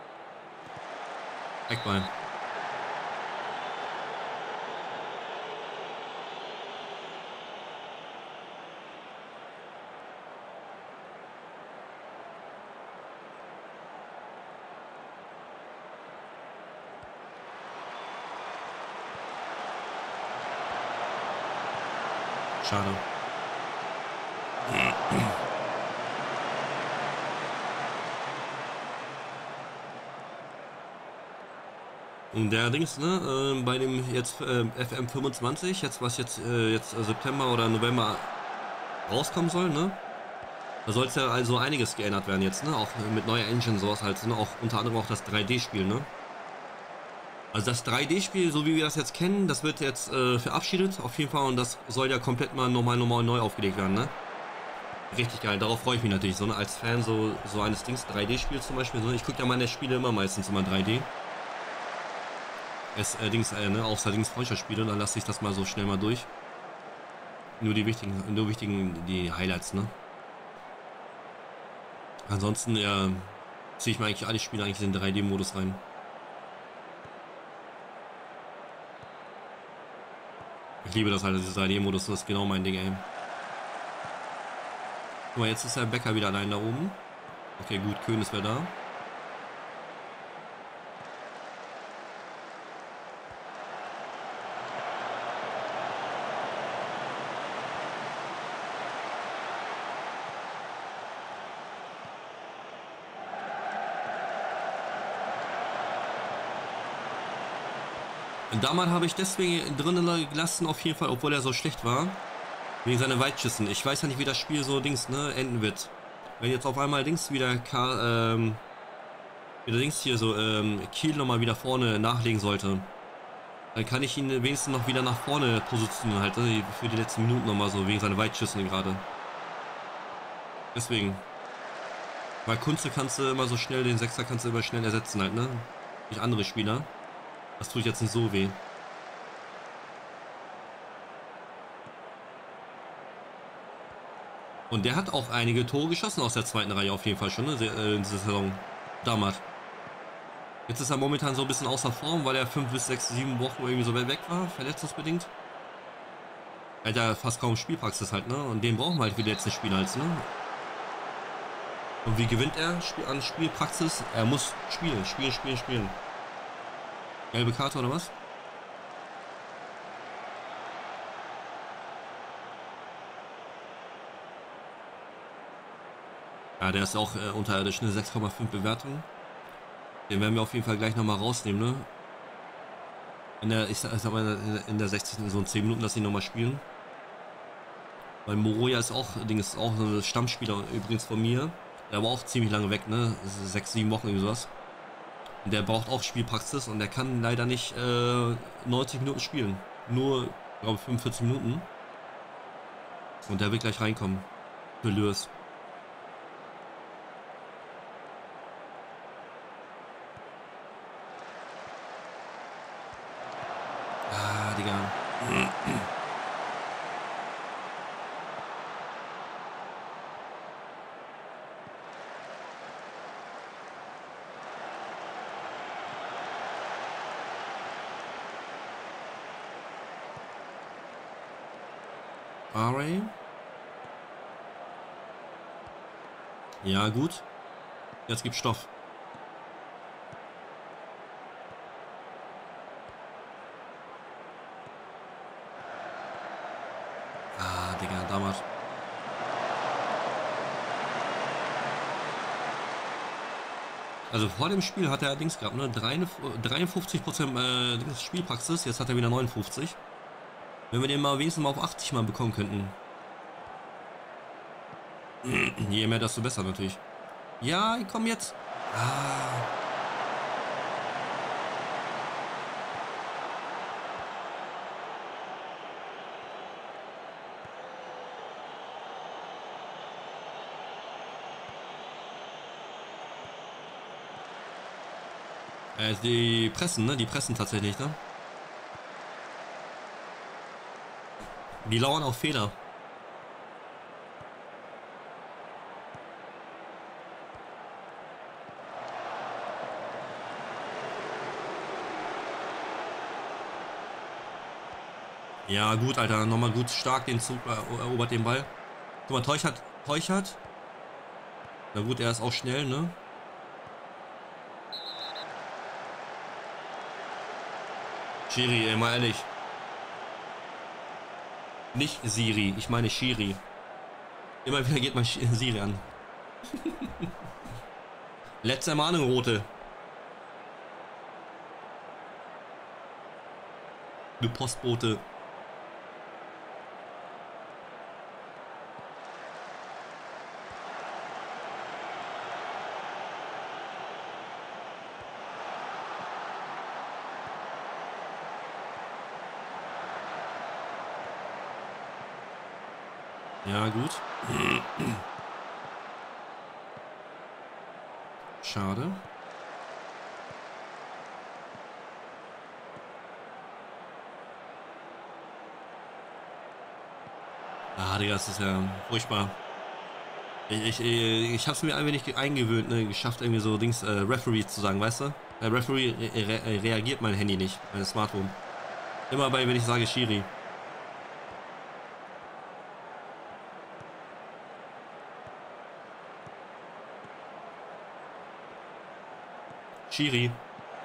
Eckbein. Schade. Und der Dings, ne, äh, bei dem jetzt äh, F M fünfundzwanzig, jetzt was jetzt, äh, jetzt äh, September oder November rauskommen soll, ne? Da soll es ja also einiges geändert werden jetzt, ne? Auch mit neuer Engine sowas halt, ne? Auch unter anderem auch das drei D-Spiel, ne? Also das drei D-Spiel, so wie wir das jetzt kennen, das wird jetzt äh, verabschiedet auf jeden Fall und das soll ja komplett mal nochmal normal neu aufgelegt werden, ne? Richtig geil, darauf freue ich mich natürlich, so ne? Als Fan so, so eines Dings, drei D-Spiels zum Beispiel, so. Ich gucke ja meine Spiele immer meistens immer drei D. Es, äh, Dings, äh, ne? Außer Dings Freundschaftsspiele, dann lasse ich das mal so schnell mal durch. Nur die wichtigen, nur wichtigen, die Highlights, ne? Ansonsten, ja, ziehe ich mir eigentlich alle Spiele eigentlich in den drei D-Modus rein. Ich liebe das halt, dieser drei D-Modus, das ist genau mein Ding, ey. Guck mal, jetzt ist der Becker wieder allein da oben. Okay, gut, Köhn ist wieder da. Damals habe ich deswegen drinnen gelassen, auf jeden Fall, obwohl er so schlecht war. Wegen seiner Weitschüssen. Ich weiß ja nicht, wie das Spiel so Dings, ne, enden wird. Wenn jetzt auf einmal Dings wieder, K, ähm, wieder Dings hier so, ähm, Kiel nochmal wieder vorne nachlegen sollte, dann kann ich ihn wenigstens noch wieder nach vorne positionieren, halt, ne, für die letzten Minuten nochmal so, wegen seiner Weitschüssen gerade. Deswegen. Weil Kunze kannst du immer so schnell, den Sechser kannst du immer schnell ersetzen, halt, ne? Nicht andere Spieler. Das tut jetzt nicht so weh. Und der hat auch einige Tore geschossen aus der zweiten Reihe auf jeden Fall schon, ne, in dieser Saison. Damals. Jetzt ist er momentan so ein bisschen außer Form, weil er fünf bis sechs, sieben Wochen irgendwie so weg war, verletzungsbedingt. Er hat ja fast kaum Spielpraxis halt, ne? Und den brauchen wir halt für die letzten Spiele halt, ne? Und wie gewinnt er an Spielpraxis? Er muss spielen, spielen, spielen, spielen. Gelbe Karte oder was? Ja, der ist auch äh, unterirdisch, eine sechs Komma fünf Bewertung. Den werden wir auf jeden Fall gleich nochmal rausnehmen, ne? In der, ich sag, ich sag mal, in der sechzigsten so zehn Minuten, dass sie nochmal spielen. Weil Moroja ist auch, Ding ist auch so ein Stammspieler übrigens von mir. Der war auch ziemlich lange weg, ne? Sechs, sieben Wochen irgendwie sowas. Und der braucht auch Spielpraxis und der kann leider nicht äh, neunzig Minuten spielen. Nur, glaube ich, fünfundvierzig Minuten. Und der wird gleich reinkommen. Für Lewis. Ah, Digga. Array. Ja, gut. Jetzt gibt's Stoff. Ah, Digga, damals. Also vor dem Spiel hat er allerdings gehabt, ne? dreiundfünfzig Prozent äh, Spielpraxis, jetzt hat er wieder neunundfünfzig. Wenn wir den mal wenigstens mal auf achtzig mal bekommen könnten. Je mehr, desto besser natürlich. Ja, komm jetzt. Ah. Äh, die pressen, ne? Die pressen tatsächlich, ne? Die lauern auf Fehler. Ja, gut, Alter. Nochmal gut stark den Zug erobert den Ball. Guck mal, Teuchert. Teuchert. Na gut, er ist auch schnell, ne? Schiri, ey, mal ehrlich. Nicht Siri, ich meine Schiri. Immer wieder geht man Siri an. Letzte Ermahnung, Rote. Du Postbote. Ja, gut. Schade. Ah, Digga, das ist ja furchtbar. Ich, ich, ich hab's mir ein wenig eingewöhnt, ne, geschafft, irgendwie so Dings, äh, Referee zu sagen, weißt du? Der Referee re re reagiert mein Handy nicht, mein Smartphone. Immer bei, wenn ich sage Schiri. Schiri.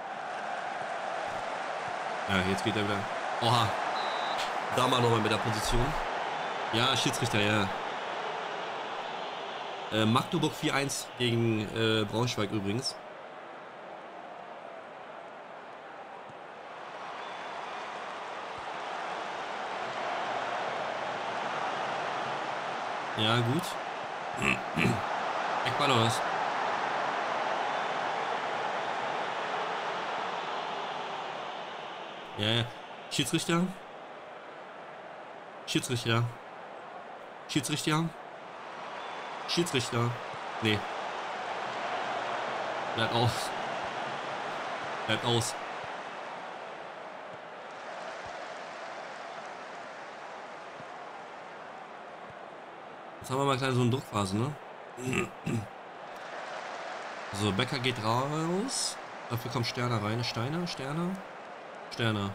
Ja, jetzt geht er wieder. Oha. Da mal nochmal mit der Position. Ja, Schiedsrichter, ja. Äh, Magdeburg vier eins gegen äh, Braunschweig übrigens. Ja, gut. Eckball oder was? Ja, ja. Schiedsrichter. Schiedsrichter. Schiedsrichter. Schiedsrichter. Nee. Bleibt aus. Bleibt aus. Jetzt haben wir mal kleine so eine Druckphase, ne? So, Becker geht raus. Dafür kommt Sterner rein. Steiner? Sterner? Sterner.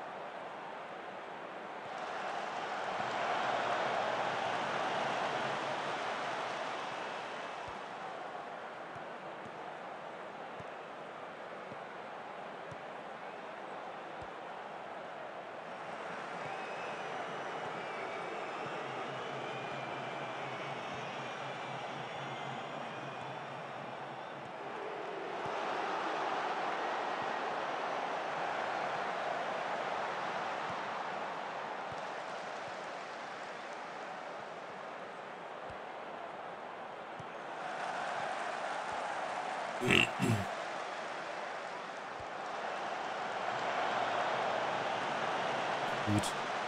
Gut.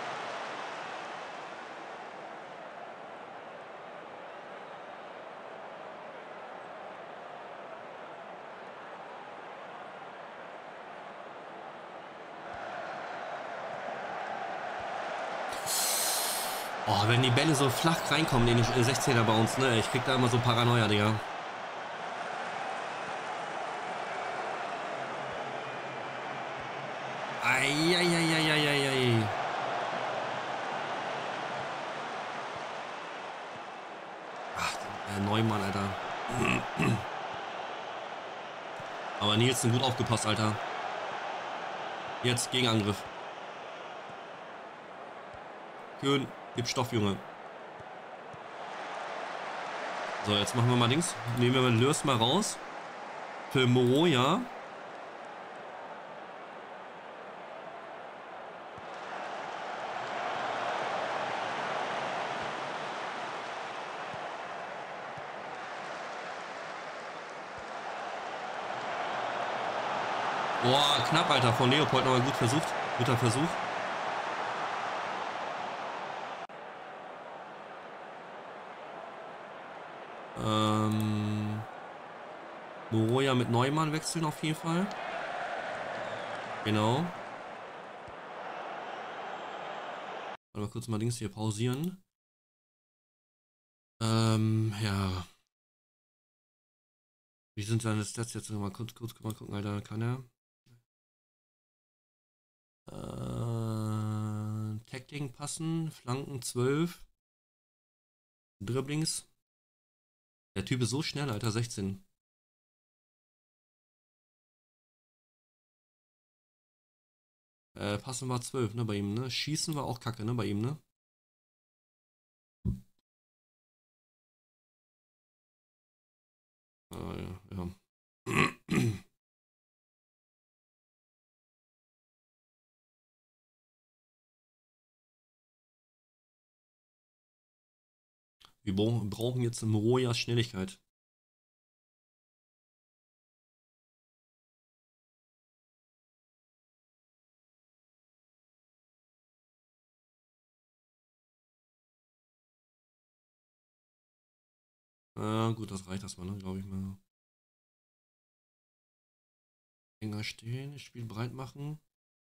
Oh, wenn die Bälle so flach reinkommen in die sechzehner bei uns, ne? Ich krieg da immer so Paranoia, Digga. Eieieiei. Ach, der Neumann, Alter. Aber Nielsen gut aufgepasst, Alter. Jetzt Gegenangriff. Schön, gib Stoff, Junge. So, jetzt machen wir mal Dings. Nehmen wir mal Lörs mal raus. Für Moroja. Boah, knapp, Alter. Von Leopold nochmal gut versucht. Guter Versuch. Ähm, Moroja mit Neumann wechseln auf jeden Fall. Genau. Mal kurz mal Dings hier pausieren. Ähm, ja. Wie sind seine Stats jetzt? Mal kurz, kurz mal gucken, Alter. Kann er? Äh, Tackling passen. Flanken zwölf. Dribblings. Der Typ ist so schnell, Alter. sechzehn. Äh, passen war zwölf, ne, bei ihm, ne? Schießen war auch kacke, ne, bei ihm, ne? Äh, ja. Wir brauchen jetzt Morojas Schnelligkeit. Ah, gut, das reicht erstmal, ne, glaube ich mal. Enger stehen, das Spiel breit machen.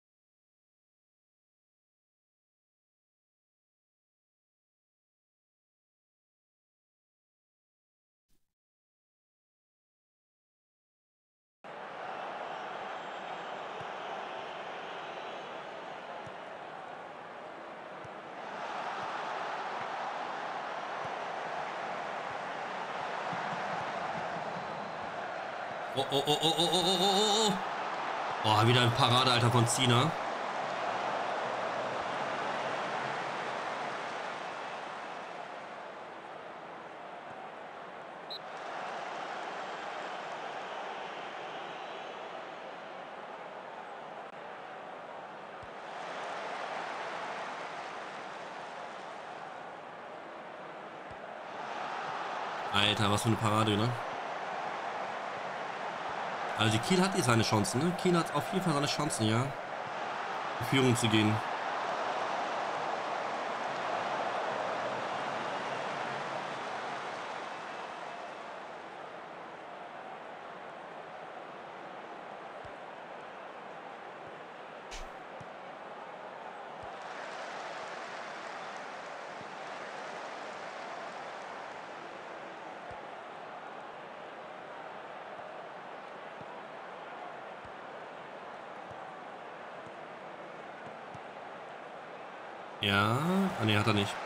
Oh, oh, oh, oh, oh, oh, oh, oh, oh. Oh, wieder ein Parade, Alter, von Cena. Alter, was für eine Parade, ne? Also die Kiel hat eh seine Chancen, ne? Kiel hat auf jeden Fall seine Chancen, ja. In Führung zu gehen. Ja, ah, ne, hat er nicht.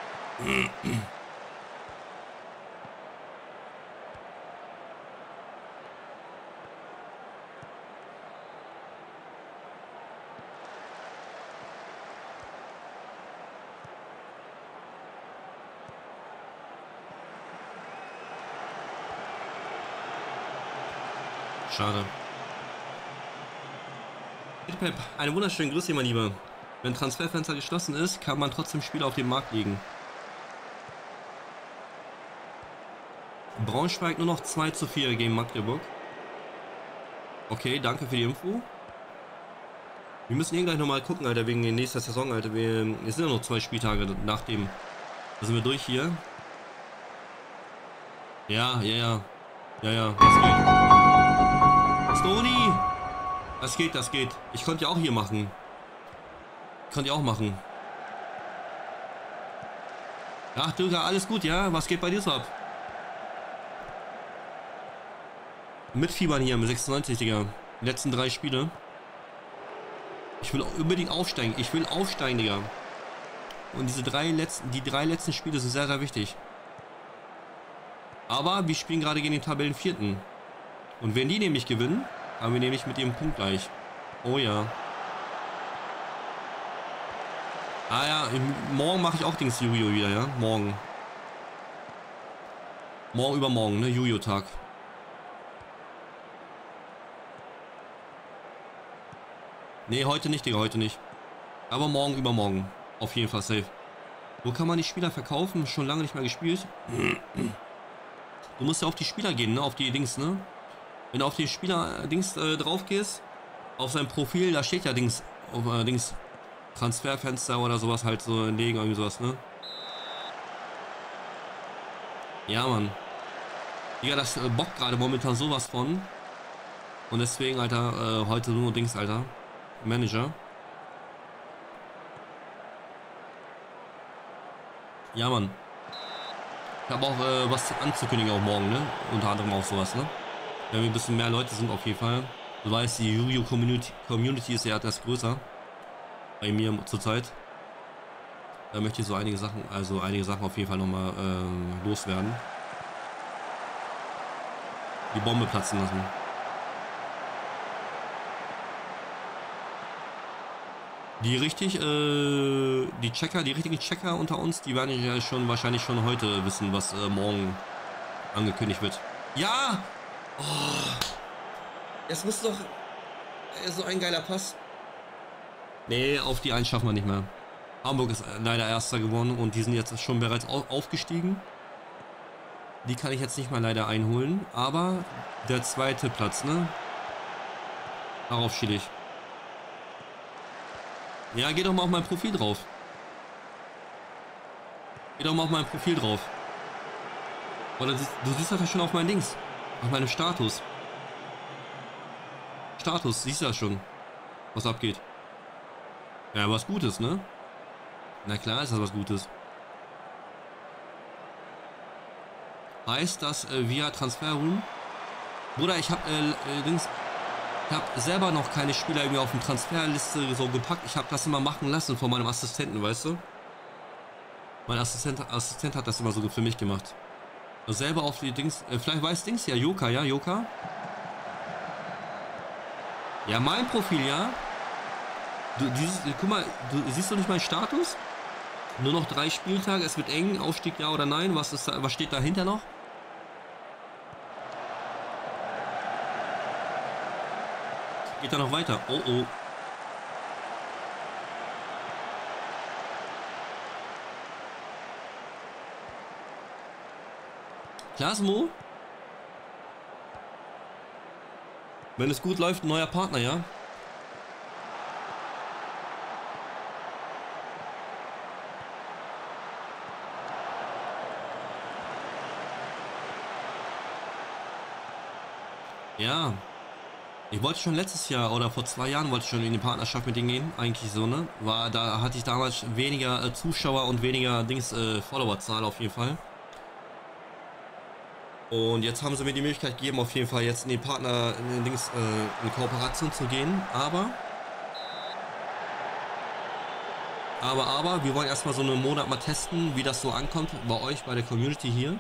Schade. Pep, einen wunderschönen Grüß, mein Lieber. Wenn Transferfenster geschlossen ist, kann man trotzdem Spiele auf den Markt legen. Braunschweig nur noch zwei zu vier gegen Magdeburg. Okay, danke für die Info. Wir müssen hier gleich nochmal gucken, Alter, wegen der nächsten Saison, Alter. Wir, es sind ja noch zwei Spieltage nach dem. Da sind wir durch hier. Ja, ja, ja. Ja, ja, das geht. Stony! Das geht, das geht. Ich konnte ja auch hier machen. Könnt ihr auch machen. Ach, Dirk, alles gut, ja? Was geht bei dir so ab? Mitfiebern hier mit sechsundneunzig, Digga. Die letzten drei Spiele. Ich will unbedingt aufsteigen. Ich will aufsteigen, Digga. Und diese drei letzten, die drei letzten Spiele sind sehr, sehr wichtig. Aber wir spielen gerade gegen den Tabellenvierten. Und wenn die nämlich gewinnen, haben wir nämlich mit dem Punkt gleich. Oh ja. Ah ja, morgen mache ich auch Dings Yu-Gi-Oh! Wieder, ja? Morgen. Morgen übermorgen, ne? Yu-Gi-Oh! Tag. Ne, heute nicht, Digga, heute nicht. Aber morgen übermorgen. Auf jeden Fall safe. Wo kann man die Spieler verkaufen? Schon lange nicht mehr gespielt. Du musst ja auf die Spieler gehen, ne? Auf die Dings, ne? Wenn du auf die Spieler Dings äh, drauf gehst, auf sein Profil, da steht ja Dings, auf, äh, Dings. Transferfenster oder sowas halt so legen, irgendwie sowas, ne? Ja, Mann. Ja, das äh, bockt gerade momentan sowas von. Und deswegen, Alter, äh, heute nur Dings, Alter. Manager. Ja, Mann. Ich habe auch äh, was anzukündigen auch morgen, ne? Unter anderem auch sowas, ne? Wenn wir ein bisschen mehr Leute sind, auf jeden Fall. Du weißt, die Yu-Gi-Oh! Community, Community ist ja etwas größer. Bei mir zurzeit. Da möchte ich so einige Sachen, also einige Sachen auf jeden Fall nochmal ähm, loswerden. Die Bombe platzen lassen. Die richtig, äh, die Checker, die richtigen Checker unter uns, die werden ja schon wahrscheinlich schon heute wissen, was äh, morgen angekündigt wird. Ja! Oh. Es muss doch äh, so ein geiler Pass. Nee, auf die eins schaffen wir nicht mehr. Hamburg ist leider Erster geworden und die sind jetzt schon bereits aufgestiegen. Die kann ich jetzt nicht mal leider einholen. Aber der zweite Platz, ne? Darauf schiele ich. Ja, geh doch mal auf mein Profil drauf. Geh doch mal auf mein Profil drauf. Oder du siehst das ja schon auf mein Dings. Auf meinem Status. Status, siehst du ja schon. Was abgeht. Ja, was Gutes, ne? Na klar ist das was Gutes. Heißt das äh, via Transferroom? Bruder, ich habe äh, äh, Dings... Ich habe selber noch keine Spieler irgendwie auf die Transferliste so gepackt. Ich habe das immer machen lassen von meinem Assistenten, weißt du? Mein Assistent, Assistent hat das immer so für mich gemacht. Also selber auf die Dings... Äh, vielleicht weiß Dings ja, Joka, ja, Joka? Ja, mein Profil, ja. Du, dieses, guck mal, du siehst du nicht meinen Status? Nur noch drei Spieltage, es wird eng, Aufstieg ja oder nein? Was, ist da, was steht dahinter noch? Geht da noch weiter? Oh oh. Klasmo? Wenn es gut läuft, ein neuer Partner, ja? Ja. Ich wollte schon letztes Jahr oder vor zwei Jahren wollte ich schon in die Partnerschaft mit denen gehen, eigentlich so, ne? War, da hatte ich damals weniger äh, Zuschauer und weniger Dings, äh, Followerzahl auf jeden Fall. Und jetzt haben sie mir die Möglichkeit gegeben, auf jeden Fall jetzt in die Partner, in den Dings, äh, in Kooperation zu gehen. Aber, aber, aber, wir wollen erstmal so einen Monat mal testen, wie das so ankommt bei euch, bei der Community hier.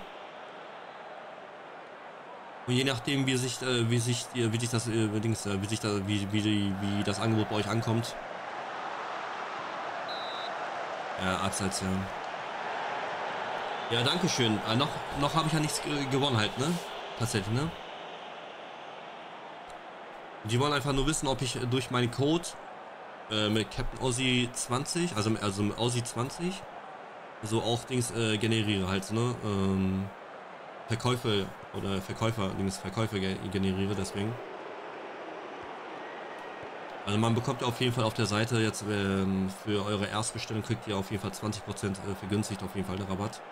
Und je nachdem, wie sich, äh, wie sich, wie sich das, äh, Dings, äh, wie sich da, wie, wie, wie das Angebot bei euch ankommt. Ja, abseits, ja. Ja, danke schön. Äh, noch noch habe ich ja nichts äh, gewonnen halt, ne? Tatsächlich, ne? Die wollen einfach nur wissen, ob ich durch meinen Code äh, mit Captain Aussie zwanzig, also, also mit Aussie zwanzig, so auch Dings äh, generiere halt, ne? Ähm, Verkäufe oder Verkäufer, Dings Verkäufe ge generiere, deswegen. Also man bekommt auf jeden Fall auf der Seite jetzt ähm, für eure Erstbestellung kriegt ihr auf jeden Fall zwanzig Prozent äh, vergünstigt, auf jeden Fall den Rabatt.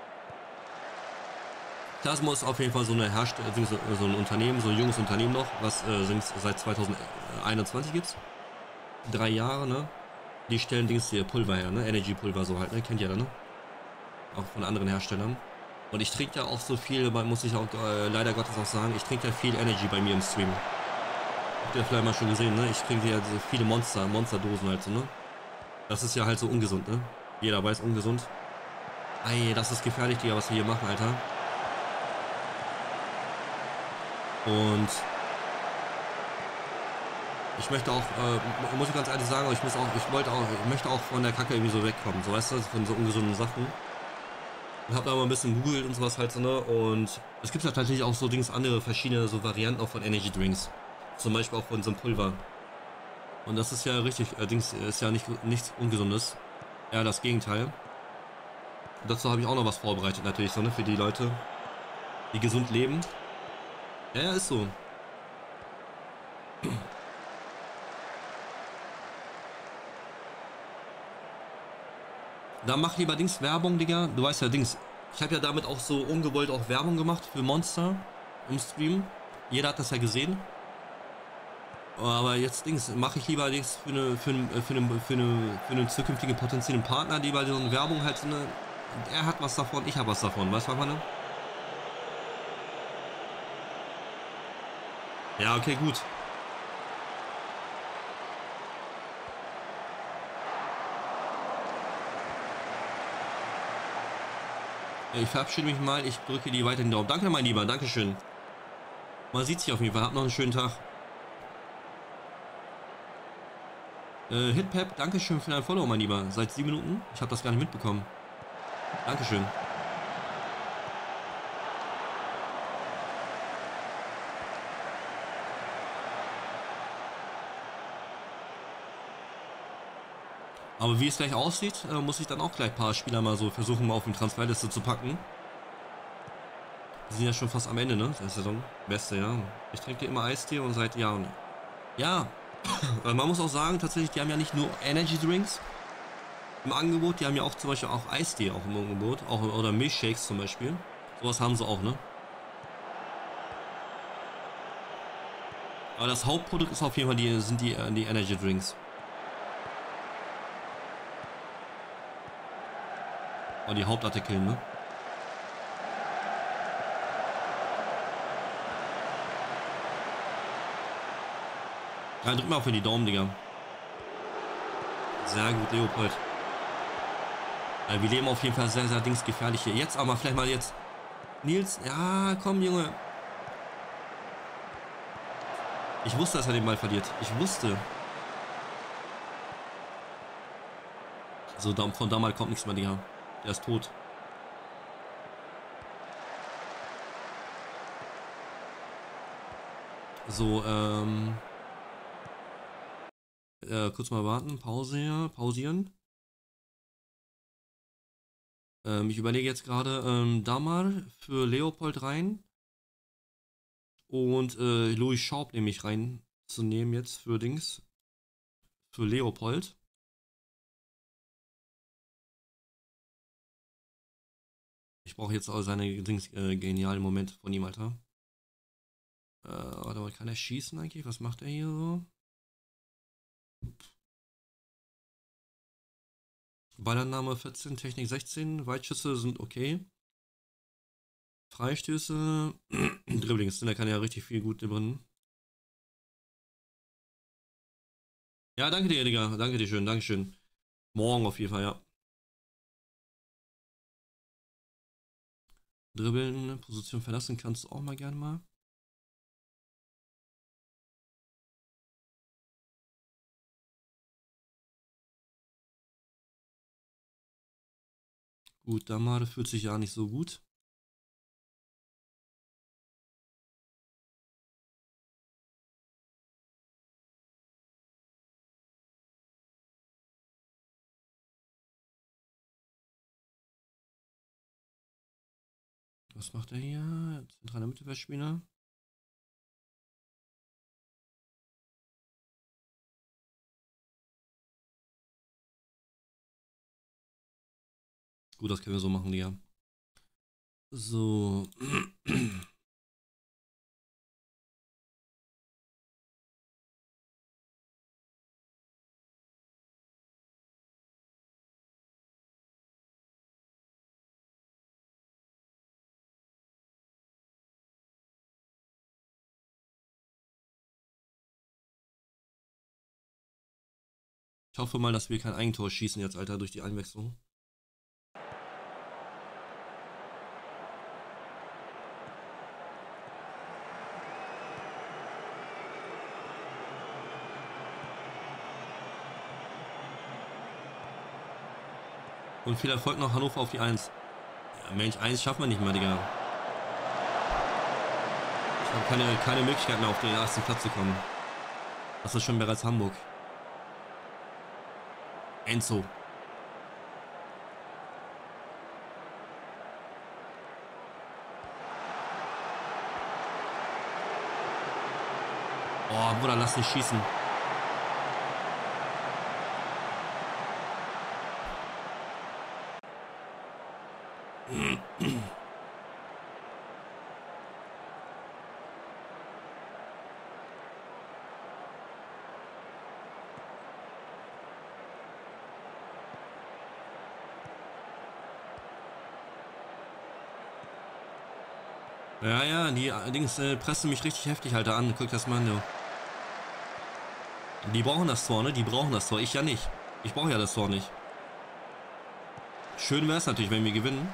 Klasmo ist auf jeden Fall so eine Hersteller, so, so ein Unternehmen, so ein junges Unternehmen noch, was äh, seit zweitausendeinundzwanzig gibt's. Drei Jahre, ne? Die stellen Dings hier Pulver her, ne? Energy Pulver so halt, ne? Kennt ihr da, ne? Auch von anderen Herstellern. Und ich trinke ja auch so viel, muss ich auch äh, leider Gottes auch sagen, ich trinke ja viel Energy bei mir im Stream. Habt ihr vielleicht mal schon gesehen, ne? Ich trinke ja so viele Monster, Monsterdosen halt so, ne? Das ist ja halt so ungesund, ne? Jeder weiß, ungesund. Ey, das ist gefährlich, Digga, was wir hier machen, Alter. Und ich möchte auch, äh, muss ich ganz ehrlich sagen, ich muss auch, ich wollte auch, ich möchte auch von der Kacke irgendwie so wegkommen, so weißt du, von so ungesunden Sachen. Und hab da mal ein bisschen googelt und sowas halt so, ne? Und es gibt ja tatsächlich auch so Dings, andere verschiedene so Varianten auch von Energy Drinks. Zum Beispiel auch von so einem Pulver. Und das ist ja richtig, äh, Dings, ist ja nicht, nichts Ungesundes. Eher das Gegenteil. Und dazu habe ich auch noch was vorbereitet natürlich, so, ne? Für die Leute, die gesund leben. Ja, ja, ist so. Da mach lieber Dings Werbung, Digga. Du weißt ja, Dings. Ich habe ja damit auch so ungewollt auch Werbung gemacht für Monster im Stream. Jeder hat das ja gesehen. Aber jetzt Dings, mache ich lieber Dings für eine, für eine, für eine, für eine, für einen zukünftigen potenziellen Partner, die bei so einer Werbung halt so eine. Er hat was davon, ich habe was davon, weißt du, was meine? Ja, okay, gut. Ich verabschiede mich mal, ich drücke die weiterhin Daumen. Danke, mein Lieber, Dankeschön. Man sieht sich auf jeden Fall, habt noch einen schönen Tag. Äh, Hitpep, Dankeschön für dein Follow, mein Lieber. Seit sieben Minuten, ich habe das gar nicht mitbekommen. Dankeschön. Aber wie es gleich aussieht, äh, muss ich dann auch gleich ein paar Spieler mal so versuchen, mal auf die Transferliste zu packen. Wir sind ja schon fast am Ende, ne? Der Saison. Beste, ja. Ich trinke immer Eistee und seit Jahren. Ja, man muss auch sagen, tatsächlich, die haben ja nicht nur Energy Drinks im Angebot, die haben ja auch zum Beispiel auch Eistee auch im Angebot. Auch, oder Milchshakes zum Beispiel. Sowas haben sie auch, ne? Aber das Hauptprodukt ist auf jeden Fall die, sind die, die Energy Drinks. Oder die Hauptartikel, ne? Ja, drück mal für die Daumen, Digga. Sehr gut, Leopold. Ja, wir leben auf jeden Fall sehr, sehr dingsgefährlich hier. Jetzt aber vielleicht mal jetzt. Nils, ja, komm, Junge. Ich wusste, dass er den Ball verliert. Ich wusste. So, von damals kommt nichts mehr, Digga. Der ist tot. So, ähm... Äh, kurz mal warten. Pause hier. Pausieren. Ähm, ich überlege jetzt gerade, ähm, Damar für Leopold rein. Und äh, Louis Schaub nämlich reinzunehmen jetzt für Dings. Für Leopold. Ich brauche jetzt auch seine Dings, äh, genialen Momente von ihm, Alter. Äh, warte mal, kann er schießen eigentlich? Was macht er hier so? Ballannahme vierzehn, Technik sechzehn, Weitschüsse sind okay. Freistöße, Dribblings, der kann ja richtig viel gut dribbeln. Ja, danke dir, Digga. Danke dir schön, danke schön. Morgen auf jeden Fall, ja. Dribbeln, Position verlassen kannst du auch mal gerne mal. Gut, Damade fühlt sich ja nicht so gut. Was macht er hier? Zentraler Mittelfeldspieler. Gut, das können wir so machen, Digga. So. Ich hoffe mal, dass wir kein Eigentor schießen jetzt, Alter, durch die Einwechslung. Und viel Erfolg noch Hannover auf die eins. Ja, Mensch, eins schaffen wir nicht mehr, Digga. Ich habe keine, keine Möglichkeit mehr auf den ersten Platz zu kommen. Das ist schon bereits Hamburg. Enzo. Oh, Bruder, lass nicht schießen. Ja, ja, die Dings äh, pressen mich richtig heftig, Alter, an. Guck das mal an, du. Die brauchen das Tor, ne? Die brauchen das Tor. Ich ja nicht. Ich brauche ja das Tor nicht. Schön wäre es natürlich, wenn wir gewinnen.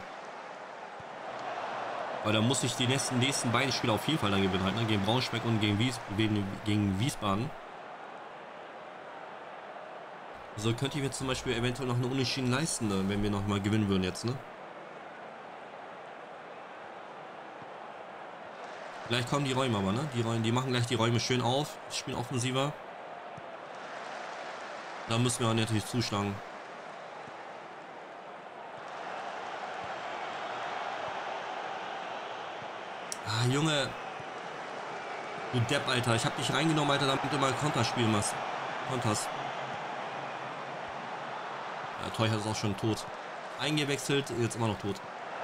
Weil da muss ich die nächsten, nächsten beiden Spiele auf jeden Fall dann gewinnen, halt, ne? Gegen Braunschweig und gegen, Wies, gegen, gegen Wiesbaden. So könnte ich mir zum Beispiel eventuell noch eine Unentschieden leisten, ne? Wenn wir noch mal gewinnen würden jetzt, ne? Gleich kommen die Räume aber, ne? Die, Räume, die machen gleich die Räume schön auf, spielen offensiver. Da müssen wir natürlich zuschlagen. Ah, Junge. Du Depp, Alter. Ich hab dich reingenommen, Alter, damit du mal Konterspiel machst. Konters. Ja, Teuchert ist auch schon tot. Eingewechselt, jetzt immer noch tot.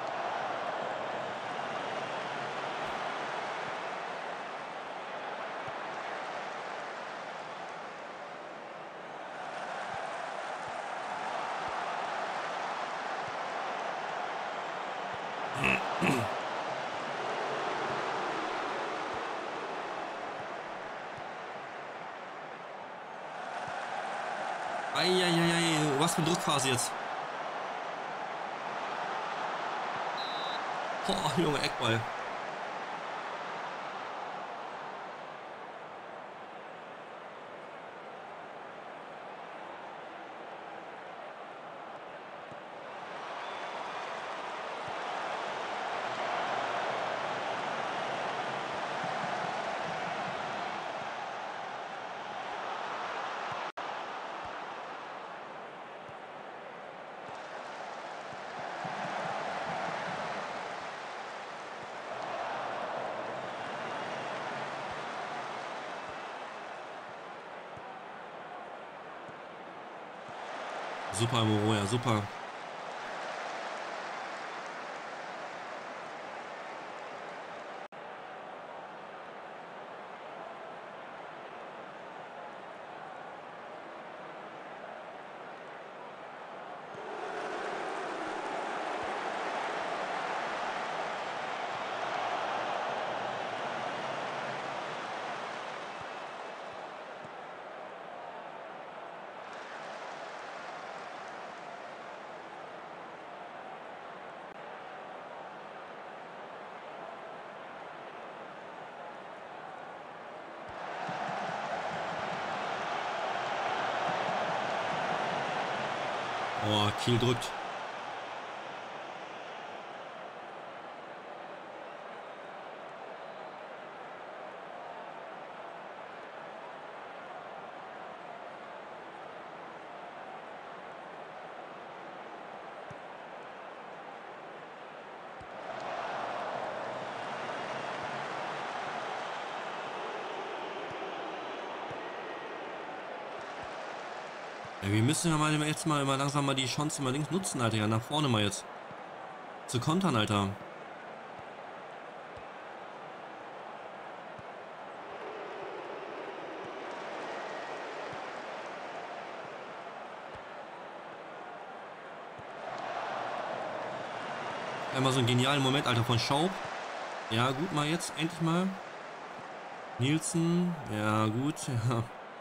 Eieiei, was für eine Druckphase jetzt. Boah, Junge, Eckball. Super, Moroja, super. Oh, Kiel drückt. Ja, wir müssen ja mal jetzt mal, mal langsam mal die Chance mal links nutzen, Alter. Ja, nach vorne mal jetzt. Zu kontern, Alter. Einmal so einen genialen Moment, Alter, von Schaub. Ja, gut, mal jetzt, endlich mal. Nielsen. Ja, gut, ja.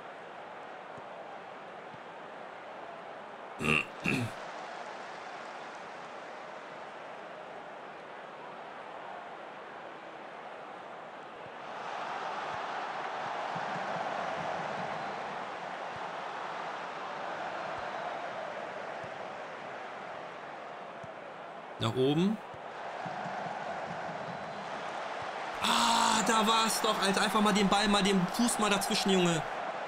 Nach oben. Ah, da war es doch, Alter. Einfach mal den Ball, mal den Fuß mal dazwischen, Junge.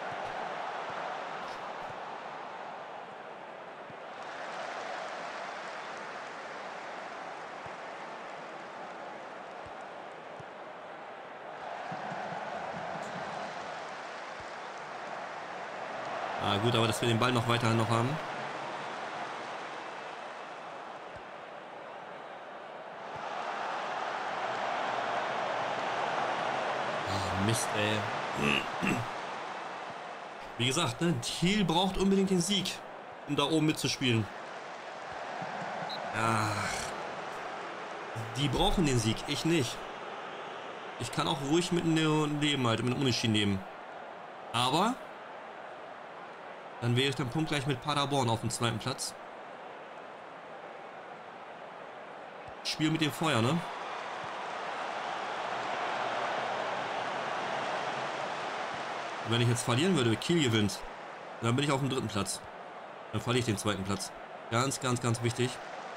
Ah, gut, aber dass wir den Ball noch weiterhin noch haben. Oh, Mist, ey. Wie gesagt, ne, Thiel braucht unbedingt den Sieg, um da oben mitzuspielen. Ach, die brauchen den Sieg, ich nicht. Ich kann auch ruhig mit einem Leben halt, mit einem Unentschieden nehmen. Aber dann wäre ich dann punktgleich mit Paderborn auf dem zweiten Platz. Spiel mit dem Feuer, ne? Und wenn ich jetzt verlieren würde, Kiel gewinnt, dann bin ich auf dem dritten Platz. Dann verliere ich den zweiten Platz. Ganz, ganz, ganz wichtig.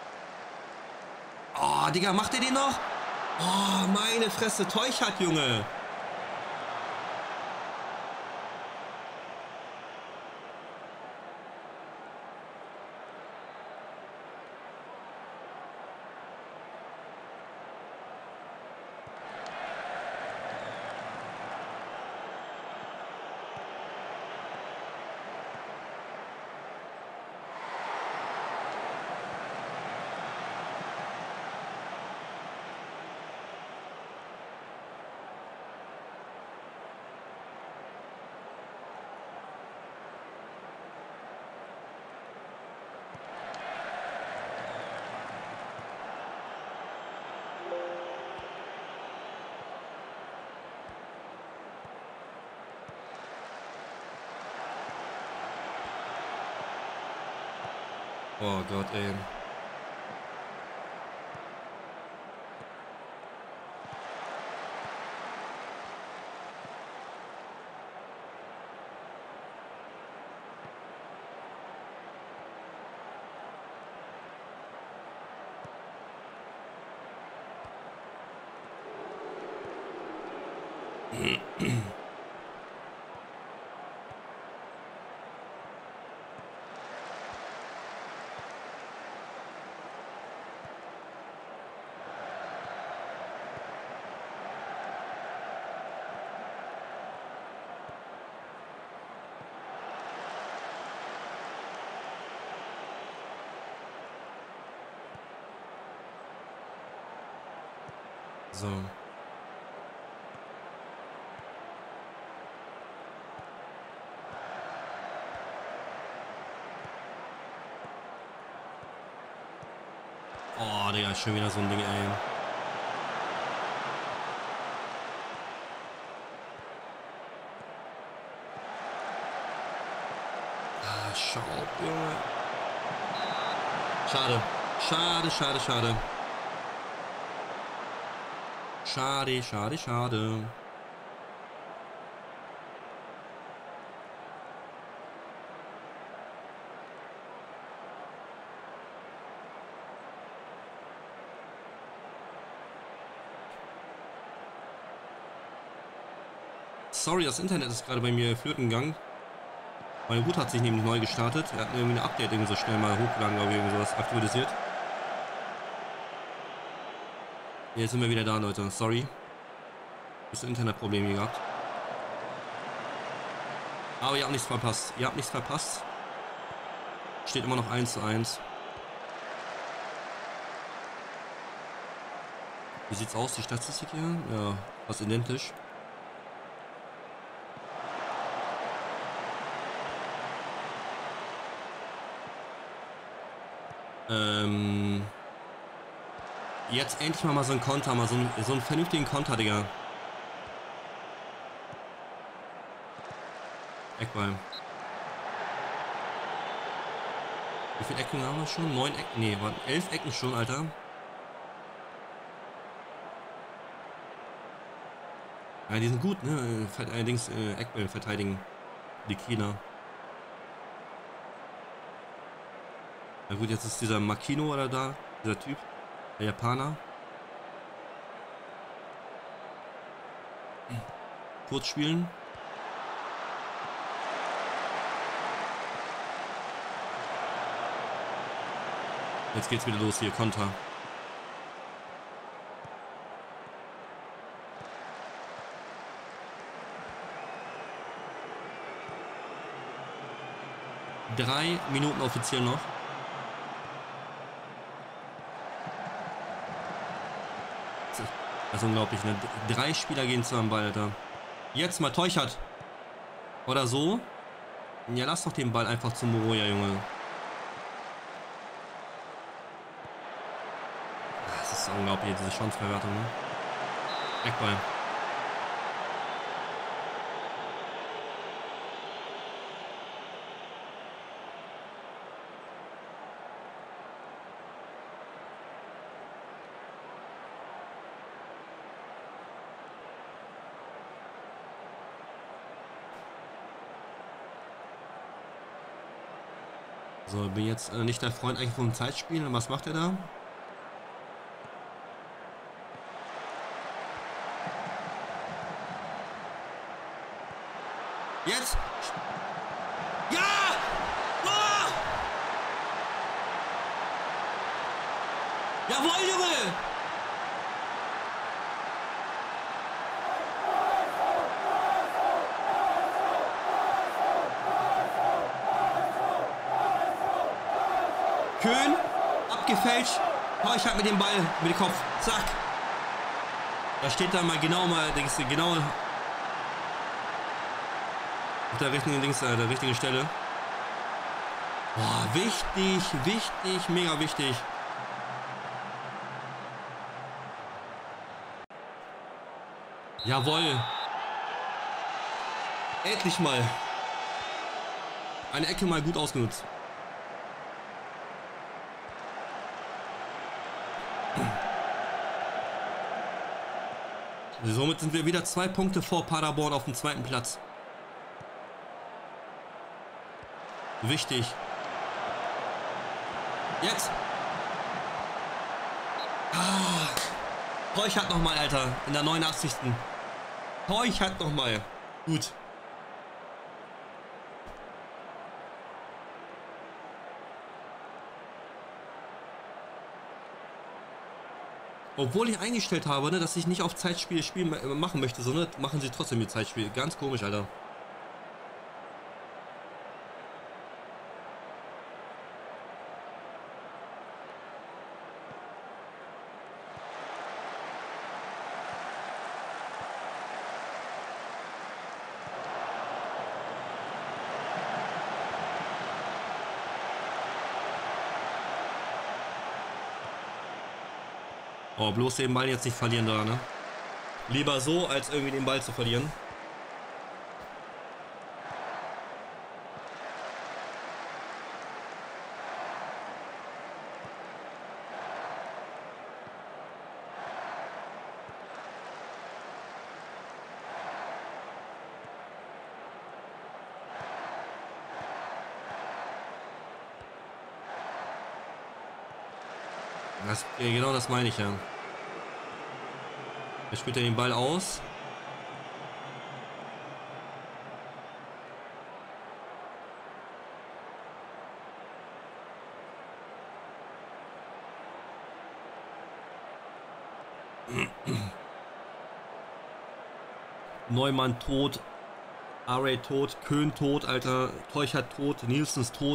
Oh, Digga, macht ihr den noch? Oh, meine Fresse, Teuchert, Junge. Oh Gott, ey. So. Oh, Digga, schon wieder so ein Ding, ey. Ah, schau, Junge. Schade. Schade, schade, schade. Schade, schade, schade. Sorry, das Internet ist gerade bei mir flöten gegangen. Mein Router hat sich nämlich neu gestartet. Er hat irgendwie ein Update irgendwie so schnell mal hochgeladen, glaube ich, irgendwie sowas aktualisiert. Jetzt sind wir wieder da, Leute. Sorry. Bisschen Internetproblem hier gehabt. Aber ihr habt nichts verpasst. Ihr habt nichts verpasst. Steht immer noch eins zu eins. Wie sieht's aus, die Statistik hier? Ja, fast identisch. Ähm... Jetzt endlich mal, mal so ein Konter, mal so, ein, so einen vernünftigen Konter, Digga. Eckball. Wie viele Ecken haben wir schon? Neun Ecken? Nee, waren elf Ecken schon, Alter. Ja, die sind gut, ne? Allerdings äh, Eckball verteidigen die Kieler. Na gut, jetzt ist dieser Makino oder da, dieser Typ. Der Japaner. Kurz spielen. Jetzt geht's wieder los hier, Konter. Drei Minuten offiziell noch. Das ist unglaublich, ne? Drei Spieler gehen zu am Ball, Alter. Jetzt mal Teuchert. Oder so. Ja, lass doch den Ball einfach zum Moroja, Junge. Das ist unglaublich, diese Chanceverwertung, ne? Eckball. So, bin jetzt äh, nicht der Freund eigentlich vom Zeitspielen. Was macht er da? Jetzt! Ja! Oh! Jawohl, Junge! Köhn, abgefälscht. Ich hab mit dem Ball mit dem Kopf. Zack. Da steht da mal genau mal, denkst du, genau auf der richtigen, Dings, äh, der richtigen Stelle. Boah, wichtig, wichtig, mega wichtig. Jawohl. Endlich mal. Eine Ecke mal gut ausgenutzt. Somit sind wir wieder zwei Punkte vor Paderborn auf dem zweiten Platz. Wichtig. Jetzt. Ah. Teuchert nochmal, Alter. In der neunundachtzigsten Teuchert nochmal. Gut. Obwohl ich eingestellt habe, ne, dass ich nicht auf Zeitspiel Spiel machen möchte, sondern machen sie trotzdem die Zeitspiel. Ganz komisch, Alter. Oh, bloß den Ball jetzt nicht verlieren da, ne? Lieber so, als irgendwie den Ball zu verlieren. Das, genau das meine ich ja. Er spielt er den Ball aus. Neumann tot. Array tot. Köhn tot, Alter. Teuchert tot. Nielsens tot.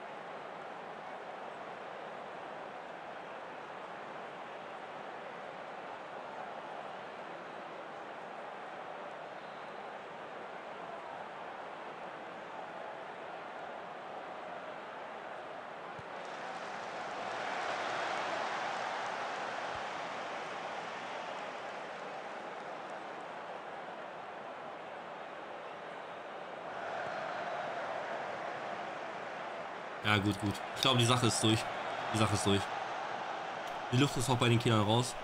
Ja, gut, gut. Ich glaube, die Sache ist durch. Die Sache ist durch. Die Luft ist auch bei den Kindern raus.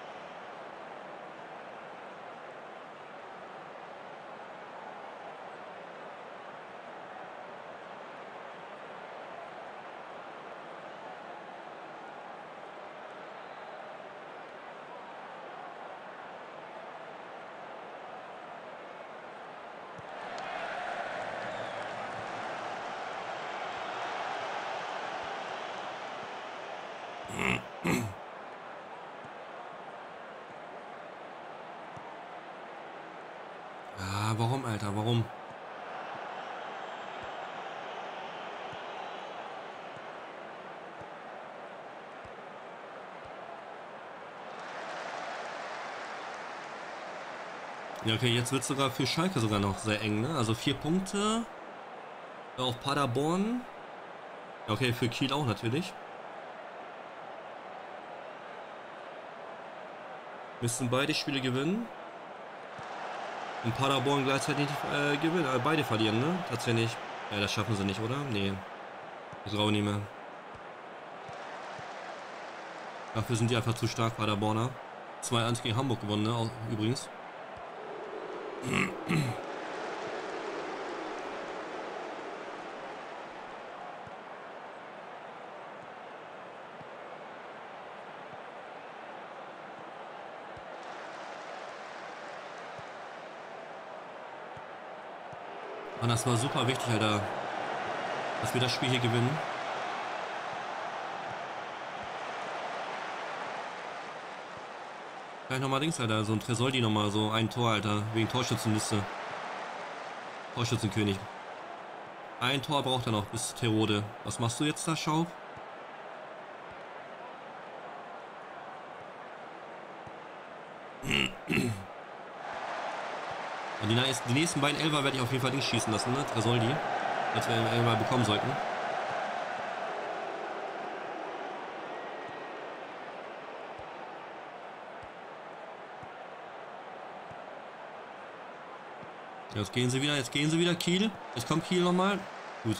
Ja, warum, Alter? Warum? Ja, okay, jetzt wird es sogar für Schalke sogar noch sehr eng, ne? Also vier Punkte auf Paderborn. Ja, okay, für Kiel auch natürlich. Müssen beide Spiele gewinnen. Und Paderborn gleichzeitig äh, gewinnen, äh, beide verlieren, ne? Tatsächlich. Ja, das schaffen sie nicht, oder? Nee. Ich traue nicht mehr. Dafür sind die einfach zu stark, Paderborner. zwei eins gegen Hamburg gewonnen, ne? Auch, übrigens. Und das war super wichtig, Alter, dass wir das Spiel hier gewinnen. Vielleicht nochmal Dings, Alter, so ein Tresoldi nochmal, so ein Tor, Alter, wegen Torschützenliste. Torschützenkönig. Ein Tor braucht er noch bis Terode. Was machst du jetzt da, Schau? Und die, die nächsten beiden Elfer werde ich auf jeden Fall nicht schießen lassen, ne? Tresoldi. Als wir Elfer bekommen sollten. Jetzt gehen sie wieder, jetzt gehen sie wieder, Kiel. Jetzt kommt Kiel nochmal. Gut.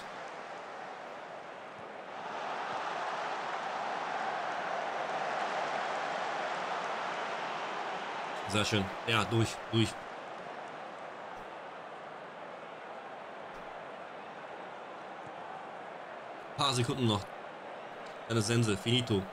Sehr schön. Ja, durch, durch. Ein paar Sekunden noch. Eine Sense, finito.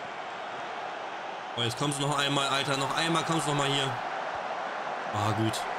Oh, jetzt kommst du noch einmal, Alter. Noch einmal kommst du noch mal hier. Ah, gut.